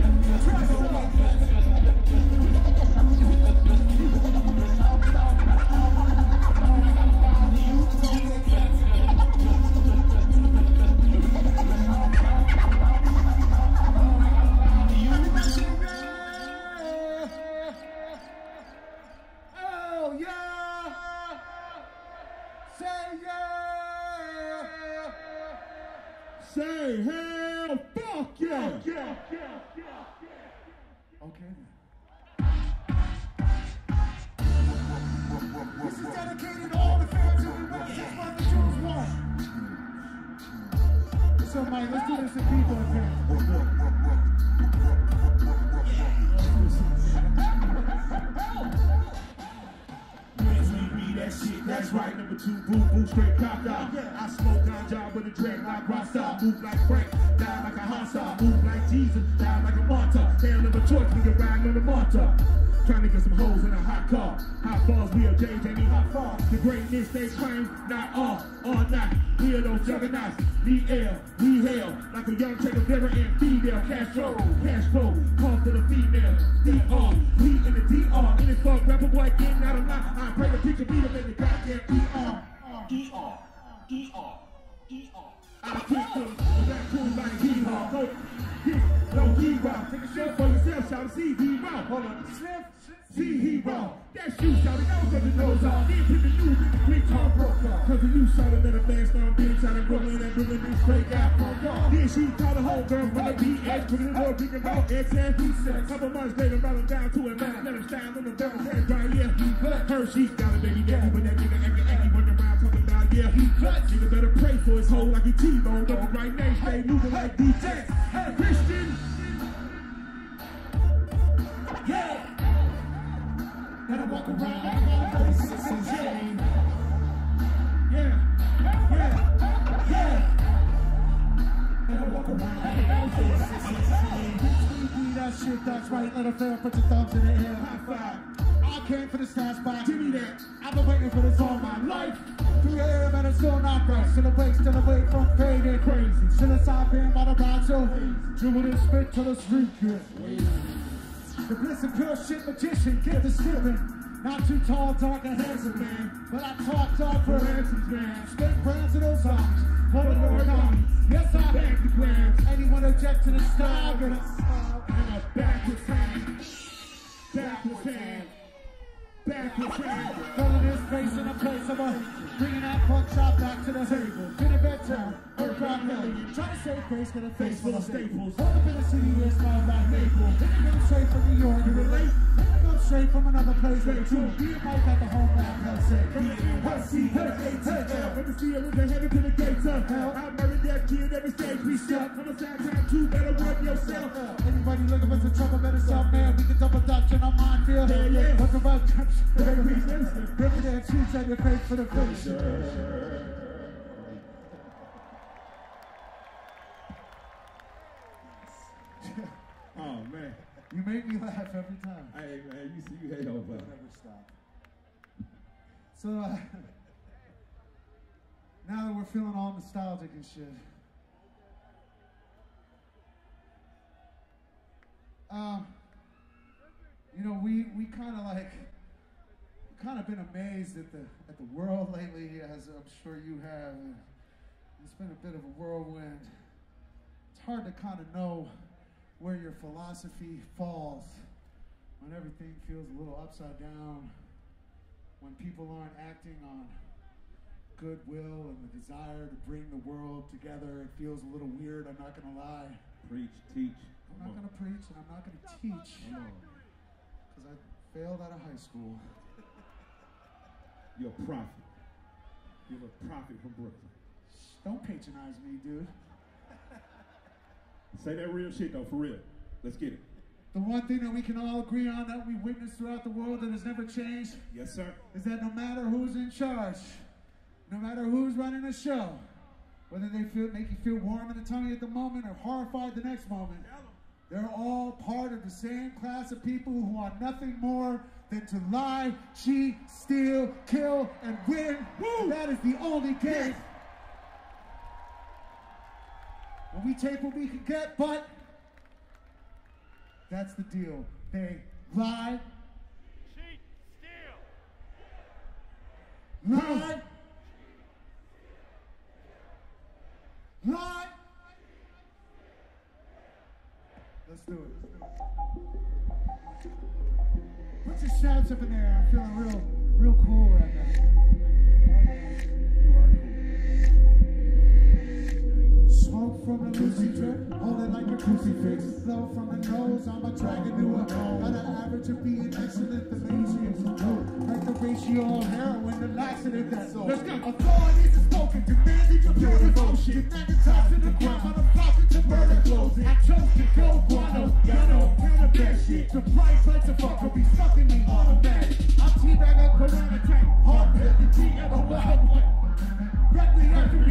Say hell fuck yeah! Okay. This is dedicated to all the fans who we want this month of June 1. So, Mike, let's do this in people in here. Be that shit. That's right, number 2, boom, boom, straight copped out. I smoke ganja with a dreadlock rockstar. Move like Frank, die like a hostile. Move like Jesus, die like a martyr. They don't have a choice when you're riding on the martyr. Trying to get some hoes in a hot car. Hot balls, we are JJ, hot far. The greatness they claim, not all not. We are those juggernauts. We air, we hail. Like a young Che Guevara and Fidel Castro. Cash flow, call for the female. DR, we in the DR. In this fuck rapper boy getting out of line. I pray the picture beat him in the goddamn ER. I kick them, that cool like hee-haw. No hee-haw. Take a shot for yourself, shout to see hee-haw. Hold on, see hee-haw. That's you, shout it out, the nose off. Then put the news in the quick talk broke off. Cause of you, shout it, let a man stand bitch, shout it, Brooklyn and Brooklyn, this straight out broke off. Then she called a whole girl from the BS, put it in the world, thinking about X and P6. Couple months later, brought him down to a man, let him stand on the devil head dry, yeah. Her, she got a baby daddy, but that nigga acting, running around talking about, yeah, he clutch. Nigga better pray for his hoe like he T-Bone, don't right name, stay moving like DJ. Hey, Christian. Yeah. And I walk around like all this is yeah. And I walk around like all this is that shit, that's right. Let a fair put your thumbs in the air. High five. I came for the stash box. Give me that. I've been waiting for this all my life. Through the air, man, it's still not right. Still awake from fading crazy. Still aside being by the ride so dribble and spit till the street gets the bliss of pure shit magician, get the skipping. Not too tall, dark, and handsome, man. But I talk dark for ransoms, man. Spit brands of those songs. For the Lord on. Yes, I back the grams. Anyone object to the style, get a and a backwards hand. Backwards hand. Backwards hand. Filling his face in a place of a bringing that punk shop back to the table. To the bedtime. Earth rock million. Try to save grace, get a face full of staples. Hold up in the city, it's not like Maple. Come straight from New York, you relate? Come straight from another place. They true. Be a mic at the homeland, let's say. From the NYC, let me see it with the heaven to the gates of hell. I murdered that kid every stage we shut. From a side time, you better work yourself. Anybody looking for some trouble, better self, man. We can double dutch in our mind field. Yeah. Look about River that shoots at your face for the face. Oh man, you make me laugh every time. Hey man, you see, you hate over. Never stop. So now that we're feeling all nostalgic and shit, you know, we kind of been amazed at the world lately, as I'm sure you have. It's been a bit of a whirlwind. It's hard to kind of know where your philosophy falls when everything feels a little upside down, when people aren't acting on goodwill and the desire to bring the world together. It feels a little weird, I'm not gonna lie. Preach, teach. I'm not gonna preach and I'm not gonna teach because I failed out of high school. You're a prophet. You're a prophet from Brooklyn. Don't patronize me, dude. Say that real shit though, for real. Let's get it. The one thing that we can all agree on that we witness throughout the world that has never changed, yes, sir, is that no matter who's in charge, no matter who's running the show, whether they make you feel warm in the tummy at the moment or horrified the next moment, they're all part of the same class of people who want nothing more than to lie, cheat, steal, kill, and win. Woo! That is the only game. And we take what we can get, but that's the deal. They lie, cheat, steal, lie, lie. Let's do it. Put your shouts up in there. I'm feeling real cool right now. You are cool. Smoke from the Lucy trip, hold it like a crucifix. Flow from the nose, I'm a dragon to a hole. Got an average of being excellent, the laziest. Like the ratio of heroin, the laxative that's all. Let's go. Authorities are spoken, demanding your pure devotion. Magnetized to the ground, on a profit to murder closing. I chose to go guano, counter bad shit. The price like the fucker be sucking me automatic. I'm teabag up around the tank, hard head, the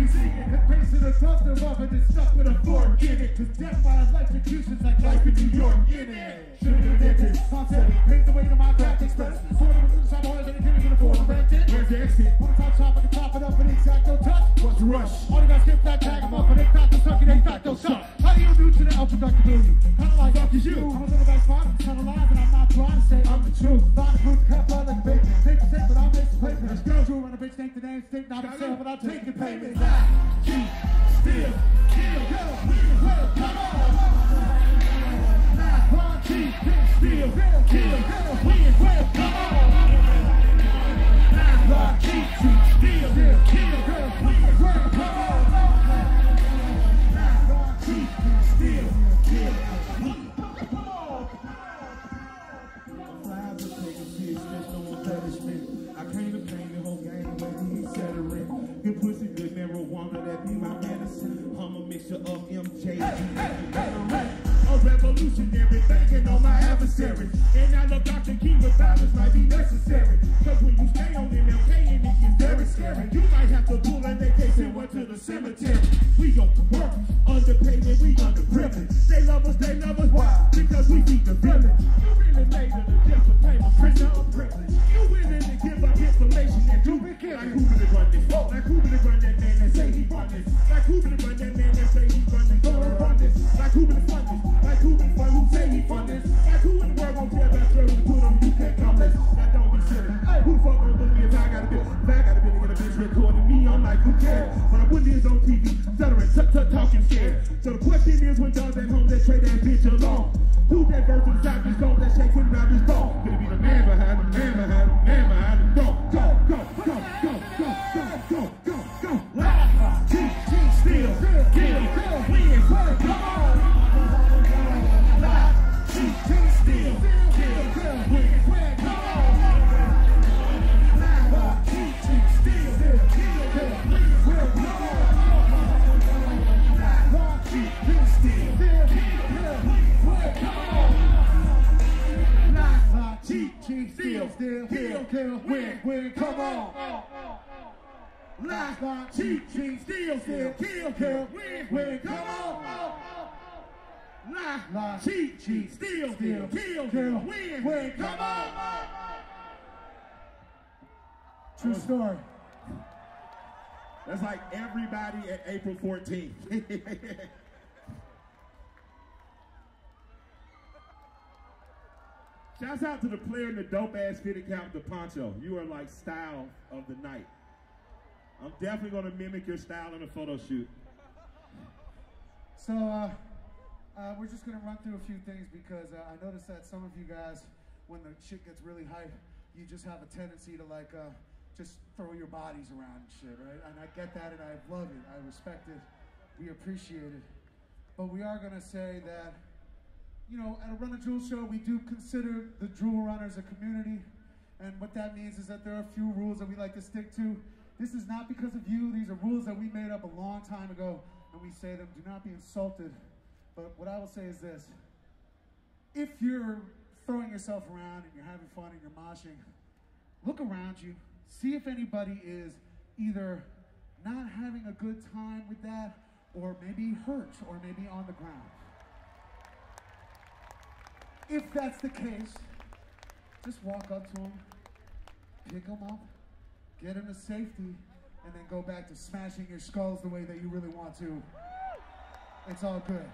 be singing. The face of the duster rubber that's stuck with a fork in it. Cause death by electrocution's like life in New York in it. Should've lived it. Sunset pays the way to my craft express. Sort of with the side boys and the kids can afford to rent it. Where's the exit? Put a top shop, I can top it up for the exact no touch. What's the rush? All you guys get that tag them up and they fact suck it, they fact no suck. How do you do to the unproductibility? Kinda like fuck is you. I'm a little back spot, I'm kinda live and I'm not trying to say I'm the truth. Not a good cap out like a baby. Take the tape, but I'll make some paper. Let's go. True, run a bitch, take the name, stick, not a sale, but I'll take your payment. Keep still, kill, go, well, come on. Keep still, kill, go, win, well, come on. Keep still, kill, go, win, well, come on. Keep still, kill, come on. Flies are taking shit, there's no embellishment. I came to paint the whole game with the accelerant. Good pussy, good marijuana, that be my medicine. I'm a mixture of MJ and a revolutionary banging on my adversary. And I love Dr. King, but violence might be necessary. Cause when you stay on MLK and it gets very scary, you might have to pull an AK and went to the cemetery. We go to work, underpaid and we underprivileged. They love us, why? Because we beat the villain. You really made it a just a claim of prisoner of privilege. You willing to give up information that you been given. Like who really run this? Like who really run that man that say he run this? Like who really run that man that say he run this? Run this? Like who really fund this? Like who really fund? Who say he fund this? Like who in the world won't care about drugs and put on you can't come this? Now don't be silly. Who the fuck gonna look me if I got a bitch? If I got a bitch and get a bitch recording me, I'm like, who cares? But I put this on TV, stuttering, talking scared. So the question is, when dogs at home that trade that bitch alone? Who's that verse inside this song that shake him around his bone? Gonna be the man behind him, man behind him, man behind him. Go, go, go, go, go, go, go, go, go, go. Keep still, kill, win, come on. Keep still, kill, win, come on. Keep still, kill, win, come on. Keep still, kill, win, come on. Keep still, kill, win, come on. Keep still, kill, win, come on. Cheat, steal, kill, win, come on. True story. That's like everybody at April 14th. Shouts out to the player in the dope-ass fitted cap, the poncho. You are like style of the night. I'm definitely going to mimic your style in a photo shoot. So, we're just going to run through a few things because I noticed that some of you guys, when the shit gets really hype, you just have a tendency to like, just throw your bodies around and shit, right? And I get that and I love it. I respect it. We appreciate it. But we are going to say that, you know, at a Run a Jewel show, we do consider the jewel runners a community. And what that means is that there are a few rules that we like to stick to. This is not because of you. These are rules that we made up a long time ago. And we say them, do not be insulted. But what I will say is this. If you're throwing yourself around and you're having fun and you're moshing, look around you. See if anybody is either not having a good time with that or maybe hurt or maybe on the ground. If that's the case, just walk up to them, pick them up, get them to safety, and then go back to smashing your skulls the way that you really want to. It's all good.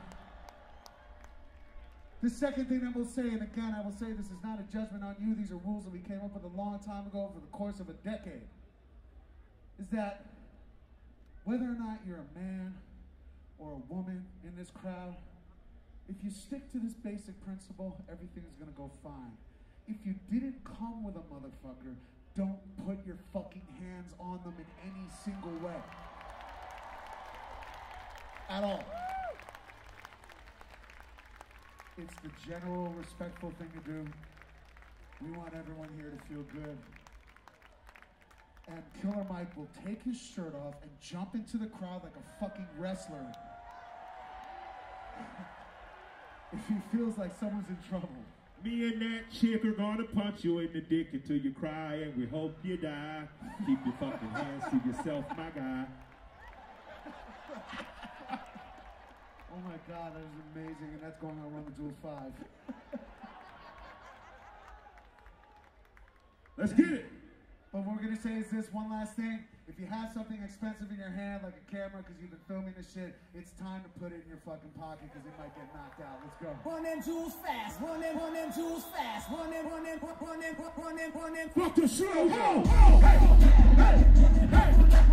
The second thing that we'll say, and again, I will say this is not a judgment on you, these are rules that we came up with a long time ago over the course of a decade, is that whether or not you're a man or a woman in this crowd, if you stick to this basic principle, everything is gonna go fine. If you didn't come with a motherfucker, don't put your fucking hands on them in any single way. At all. It's the general respectful thing to do. We want everyone here to feel good. And Killer Mike will take his shirt off and jump into the crowd like a fucking wrestler. If he feels like someone's in trouble. Me and that chick are gonna punch you in the dick until you cry, and we hope you die. Keep your fucking hands to yourself, my guy. God, that was amazing, and that's going on Run the Jewels 5. Let's get it. But what we're gonna say is this one last thing. If you have something expensive in your hand, like a camera, because you've been filming this shit, it's time to put it in your fucking pocket, because it might get knocked out. Let's go. Run them jewels fast. Run them jewels fast. Run them. Fuck the show. Oh, hey, hey, hey,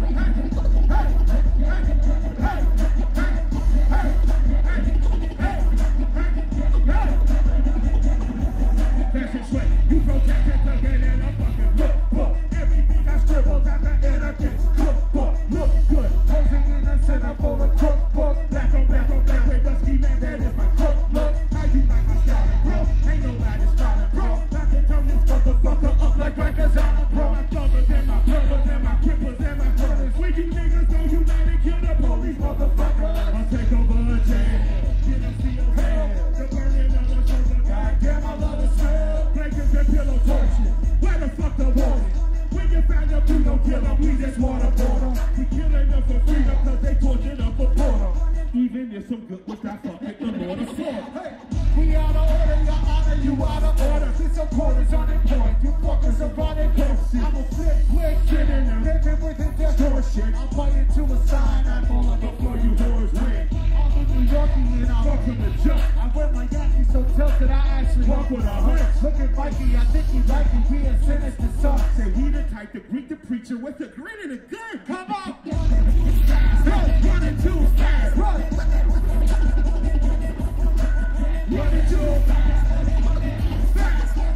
Fashion sweat, you protect it again and I'm fucking look. Everything I scribbled out the energy. Look good. Posing in a center full of cookbook. Black on black with dusty man, that is my cookbook. How you like my style, bro? Ain't nobody styling, bro. About to turn this motherfucker up like records on a pro. My thuggers and my brothers and my cripples and my brothers. When you niggas go unite and kill the police, motherfucker. I'll take over a jam. Get up to your head. The burning of the shoulder. Goddamn, I love the smell. Blankets and pillow torture. Where the fuck the warning? When you found up, you don't kill them. We just want to border. We killing them for freedom because they tortured them for border. Even if some good was that fuck it, the Lord of sword. Hey, we out of order, your honor, you out of order. This supporters unemployed. You fuckers are running close. I'm a flip quick, get in there. Living with it, distortion. I'm fighting to a sign. I'm on before you whores win. I'm a New Yorkie and I'm up from the jump. I wear my Yankees so tilted I actually walk with a hunch. Look at Mikey, I think he like me. He a sinister son. Say he the type to greet the preacher with a grin and a gun. Come on! Running too fast! Run! Running too fast!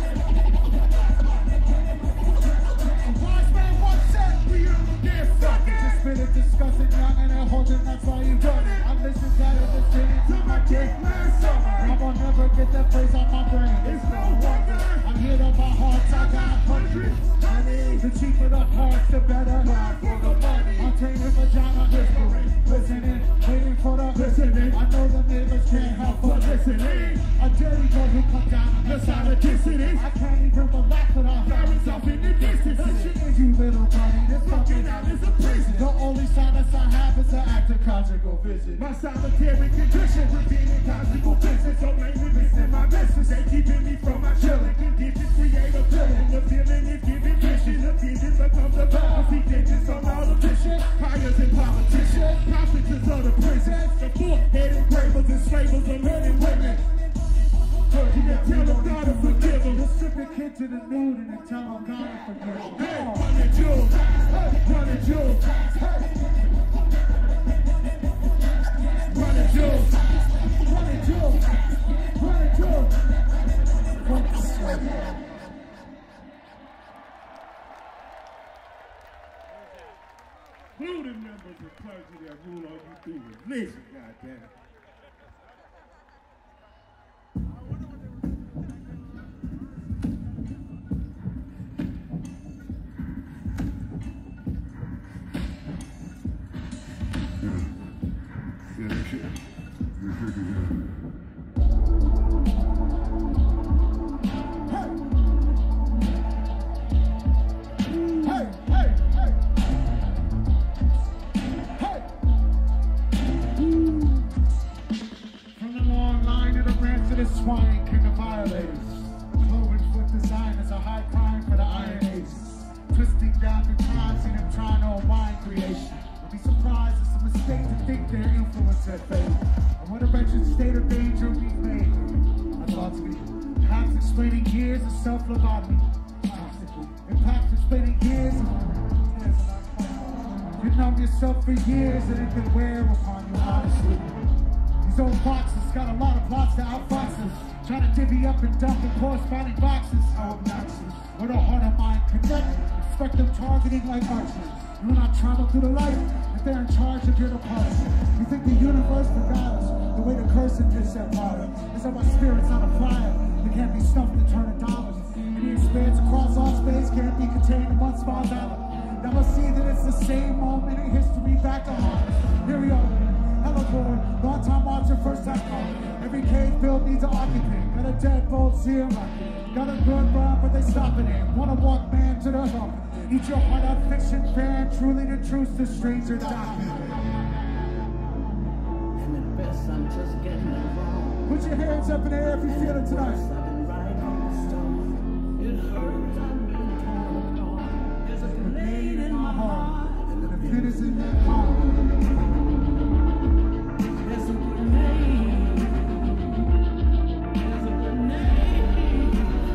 A wise man once said, we don't get fucking. Just been a discussing young and a holding, that's why you done it. I listened out of the city to my dick last summer. I will never get that phrase on my brain. It's no wonder. I hit up my hearts, I got hundreds. The cheaper the parts, the better. For the money. I'm taking vagina history. Listening, waiting for the listening. I know the neighbors can't help but listening. A dirty girl who comes down on the side of dissonance. I can't even relax without firing off in the distance. Shit is you little buddy, this fucking out is a prison. The only solace I have is an act of conjugal visit. My solitary condition, repeating conjugal visit. So mainly missing my message. They keeping me from my chilling conditions. Create a feeling, the feeling is giving vision. The vision becomes a battle. See digits on all the vision. Pious and politicians, prostitutes of the prisons. The four-headed gravers and slavers of men and women. You can tell them God to forgive them. Just strip a kid to the nude and then tell them God to forgive them. Hey, running jewels. Hey, running jewels. Hey. Running jewels. Running jewels. Running jewels. Who the members of clergy that rule all you through religion, goddammit? Yeah, that shit. You're tricky, yeah. Swine king of violators. Cloven foot design is a high crime for the Iron Ace. Twisting down the time, see them trying to unwind creation. I'd be surprised it's a mistake to think their influence at fate. And what a wretched state of danger we've made. I thought to be perhaps explaining years of self-lobotomy. Perhaps explaining years of you numb yourself for years and it can wear upon you honestly. These old boxes got a lot of plots to outfox us. Trying to divvy up and dump in corresponding boxes. How obnoxious. With a heart of mine connect. Expect them targeting like archers. You will not travel through the light if they're in charge of your departure. You think the universe forgot us? The way the curse and this empire is that my spirit's on a fire. It can't be stuffed to turn to dollars. And the expanse across all space can't be contained in one small dollar. Now I see that it's the same moment in history back to heart. Here we are. Hello, boy. Long time watcher, first time caller. Every cave built needs an occupant. Got a deadbolt, see him rockin'. Got a good run, but they stopping it. Wanna walk man to the hump. Eat your heart out, fiction fan. Truly the truth, the stranger document. And the best I'm just getting. Put your hands up in the air if you feel it tonight. There's a grenade in my heart, and the pin is in that heart. There's a grenade. There's a grenade.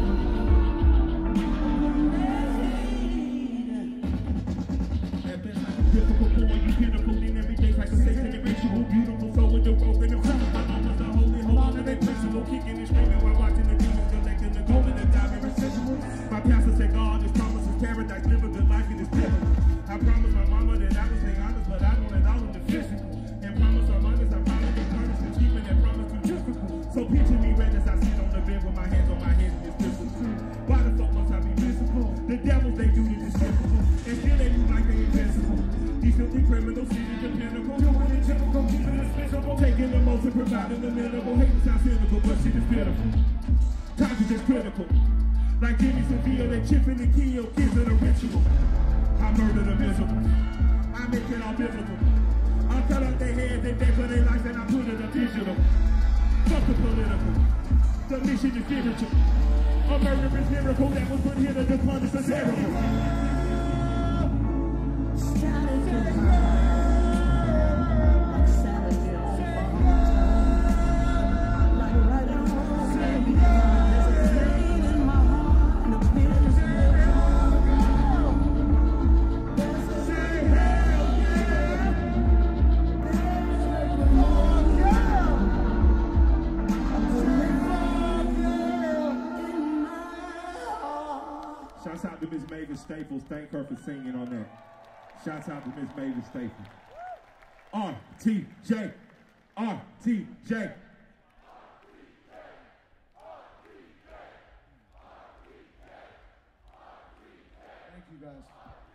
At best, like a difficult boy, you beautiful in every day, like a satanic ritual, beautiful. So with the rope and the crown, my mama's a holy, holding their principle, kicking and screaming while watching the demons collecting the gold and the diamond residual. My pastor said God just promises paradise, live a good life in this biblical. I promised my mama that I would stay honest, but I want it all in the physical. And promise I'm honest, I promise to furnace and keeping that promise too difficult. So picture me red as I sit on the bed with my hands on my head in this pistol too. Why the fuck must I be visible? The devils, they do this is difficult, and still they move like they invincible. These filthy criminals see the pinnacle, doing it typical, keeping it physical, taking the most and providing the minimal. Hating sounds cynical, but shit is pitiful. Times is just critical. Like Jimmy Seville, they chipping and kill kids in a ritual. I murder the miserable. I make it all biblical. I cut off their heads, they beg for their lives, and I put it on digital. Fuck the political. The mission is spiritual. A murderous miracle that was put here to punish the terrible. Shouts out to Miss Mavis Staples. Thank her for singing on that. Shouts out to Miss Mavis Staples. RTJ. RTJ. Thank you guys.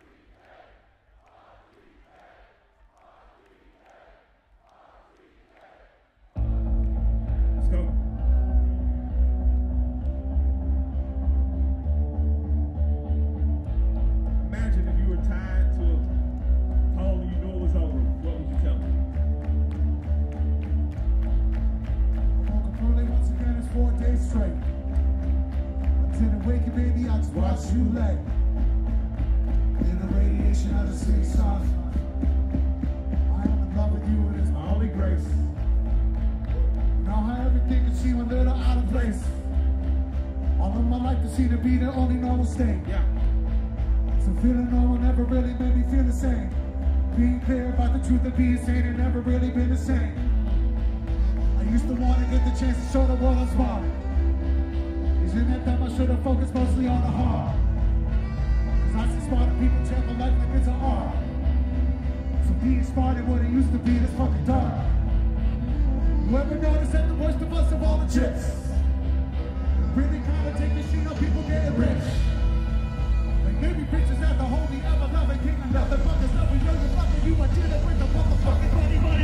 Let's go. Imagine if you were tied to a pole and you knew it was over. What would you tell them? I woke up early once again, it's 4 days straight. Until the waking baby, I just watch you lay. In the radiation of the city sun. I am in love with you and it's my only grace. Now how everything can seem a little out of place. All of my life to see to be the only normal state. Yeah. So feeling normal never really made me feel the same. Being clear about the truth of being sane, it never really been the same. I used to want to get the chance to show the world I'm smart. Isn't that time I should have focused mostly on the heart? Cause I see smarter people tackle life like it's an art. So being smart ain't what it used to be, this fucking dark. Whoever noticed that the worst of us of all the chicks really kinda take the shit up, people getting rich. Maybe bitches have the homie ever loving king of nothing. Fuckers know we know you fucking you, I did it with the motherfucking money, money,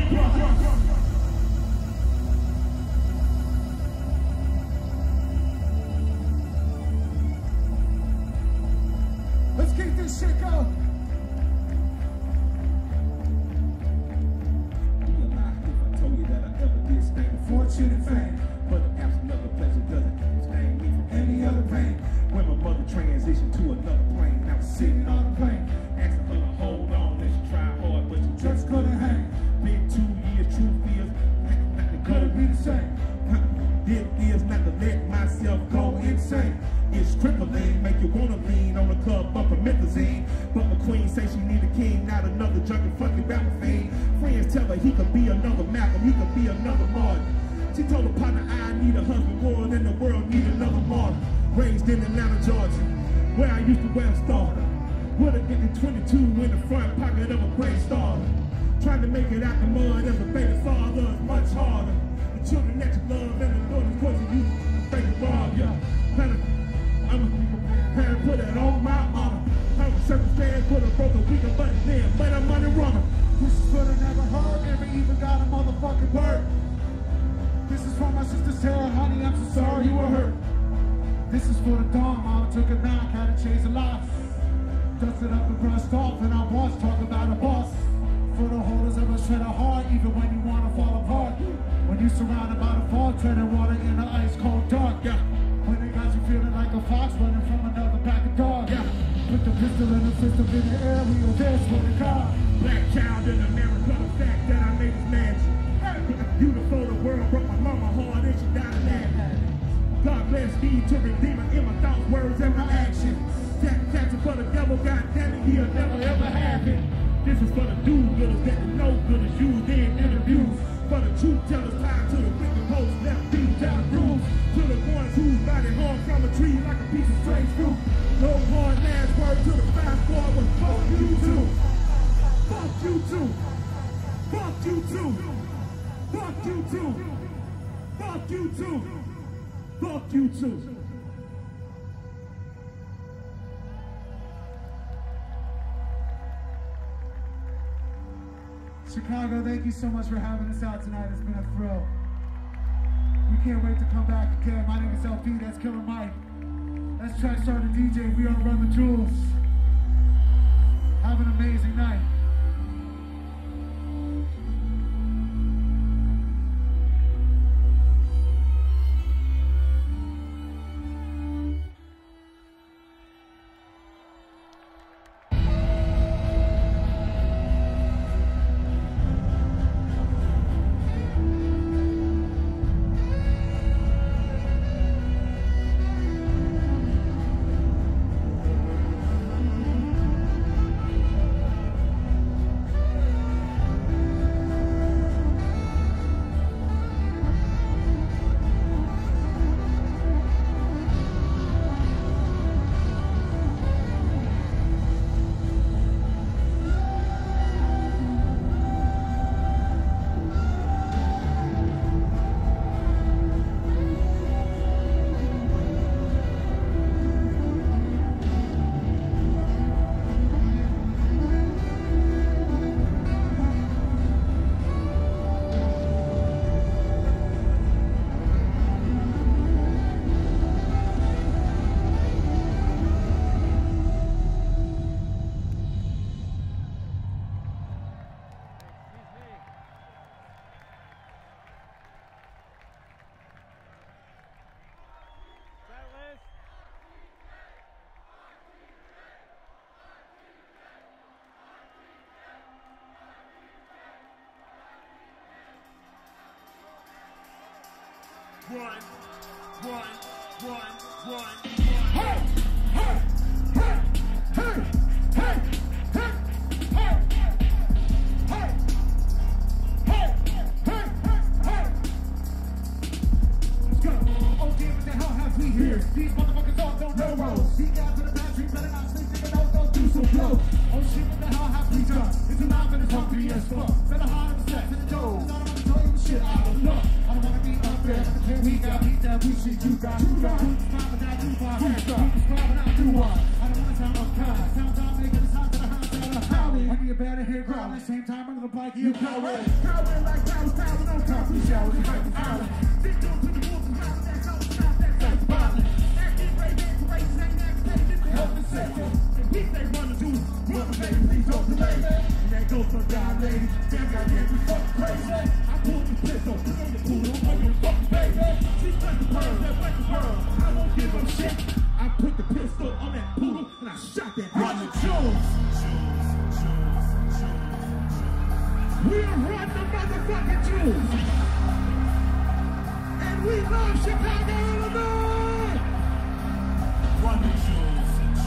Let's keep this shit going. Be a lie if I told you that I ever did stand for Fortune and fame, but the absence of a pleasure doesn't sustain me from any other pain. When my mother transitioned to another plane, I was sitting on a plane, asking her to hold on, and she tried hard, but she Just couldn't hang. been 2 years, truth is, not to Couldn't be the same. It is not to let myself go insane. It's crippling, make you wanna lean on a club bumper methazine. But the queen say she need a king, not another junkie fucking rapper fiend. Friends tell her he could be another Malcolm, he could be another Martin. She told her partner I need a husband more than the world need another Martin. Raised in Atlanta, Georgia, where I used to wear a starter. Would've been 22 in the front pocket of a great starter. Trying to make it out the mud as a baby father is much harder. The children that you love and the daughters, of course, you break the rob, yeah. I'm a parent, put it on my honor. I'm a circumstance, put a broken weaker button there, but I'm on the runner. This is for the never heard, never even got a motherfucking word. This is for my sister Sarah, honey, I'm so sorry you were hurt. This is for the dawn, mama took a knock, had to chase a lot. Dusted up and brushed off, and our boss talk about a boss. For the holders of a shred of heart, even when you wanna fall apart. When you surrounded by the fog, treading water in the ice cold dark. Yeah. When they got you feeling like a fox running from another pack of dogs. Yeah. Put the pistol and the system in the air, we were there for the car. Black child in America, the fact that I made this magic. You before the world broke my mama hard and she died laughing. God bless me to redeem it in my thoughts, words, and my actions. Catching for the devil, God damn it, he'll never ever have it. This is for the do-gooders that the no-gooders use in interviews. For the truth tellers tied to the wicked post, left beat down rules. To the ones whose body hung from a tree like a piece of strange fruit. No hard last word to the fast forward. Fuck you too. Fuck you too. Fuck you too. Fuck you too. Fuck you too. Fuck you too. Chicago, thank you so much for having us out tonight. It's been a thrill. We can't wait to come back again. My name is LP, that's Killer Mike. That's Track Starter DJ. We are Run the Jewels. Have an amazing night. These motherfuckers all don't know roads. Seek out to the battery, better not sleep, nigga, don't do some blow. Oh shit, what the hell have we done? It's a life and it's hungry as fuck. Better hard in the set to the doors. I don't wanna tell you the shit I don't know. I don't wanna be up there. We got beat that we shit you got. Who's describe but I do far. Who's describe but I do what? I don't wanna sound unkind. Sounds out making the sound to the house out of howling. When you better hear growling. Same time under the bike, you coward. Coward like cows, pounding on top. We showers, we fight the island. Sit down to the wolves and round that house, stop that type of violence. And we say run to do, run to baby, please don't delay. And that goes for God, lady. Damn, God, yeah, we fucking crazy. I pulled the pistol, put on the poodle, on your fucking baby. She stuck the pearl, that wet the world. I won't give a shit. I put the pistol on that poodle and I shot that bitch. Run the jewels. We'll run the motherfucking jewels. And we love Chicago, Illinois. Run the jewels.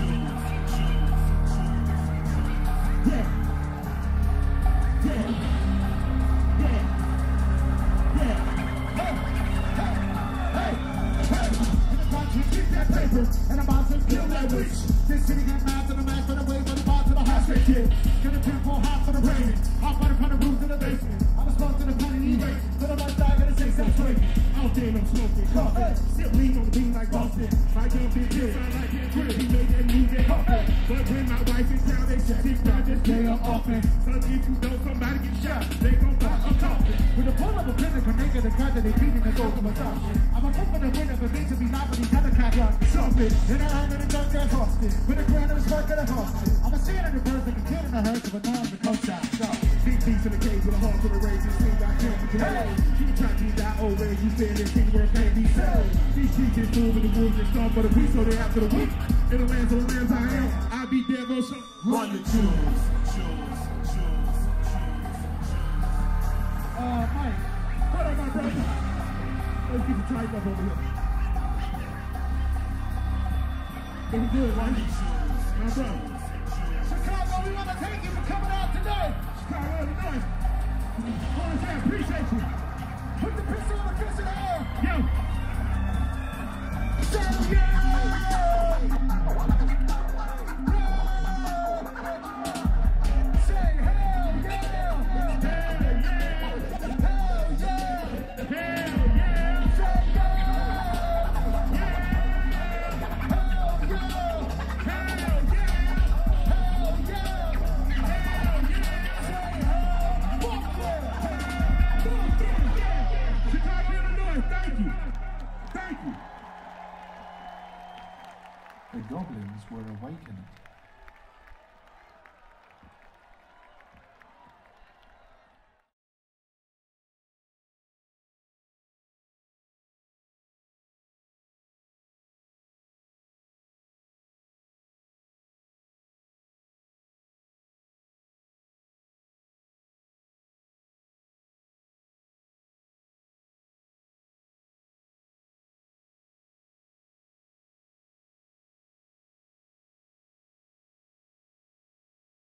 Yeah. Yeah. Yeah. Yeah. Hey. Hey. Hey. Hey. In the country, get that paper. And I'm about to kill that witch. This city got mad to the max for the way for the bar to the hospital kid. Get a temple hot for the rain. Hop on the roof to the basement. I'm a smoke to the penny erase. To the left side, gonna say that's straight. Out there, I'm smoking coffee. Sit lean on the beam like Boston. My young bitch is like him. He made that move get coffee. But when my wife is down, they shut it down just day or often. Cause if you know somebody get shot, they gon' pop a coffin. With a pull of a pin, a nigga, the cut that they beat in the gold of a top. I'm a foot for the winner, but need to be not when he got a cat on something. In a hand and a gun get hostage. With a grand of his work at a hostage. I'm a standing in birds like a kid in the hearse of a norm to coach out. Big beats in the cage with a heart for the rage. This thing I can't control. She can try to be that old way. You stand there, king work can't be sold. These creatures moving the wolves and storm for the week, so they after the week. In the lands of the lands I am, I'll be there, bro. So run the jewels. Mike. What up, my brother? Let's get the tripe up over here. Looking good, right? My brother. Chicago, we want to thank you for coming out tonight. Chicago, Illinois. I appreciate you. Put the pistol on the fist in the air. Yo. Shout out, yeah!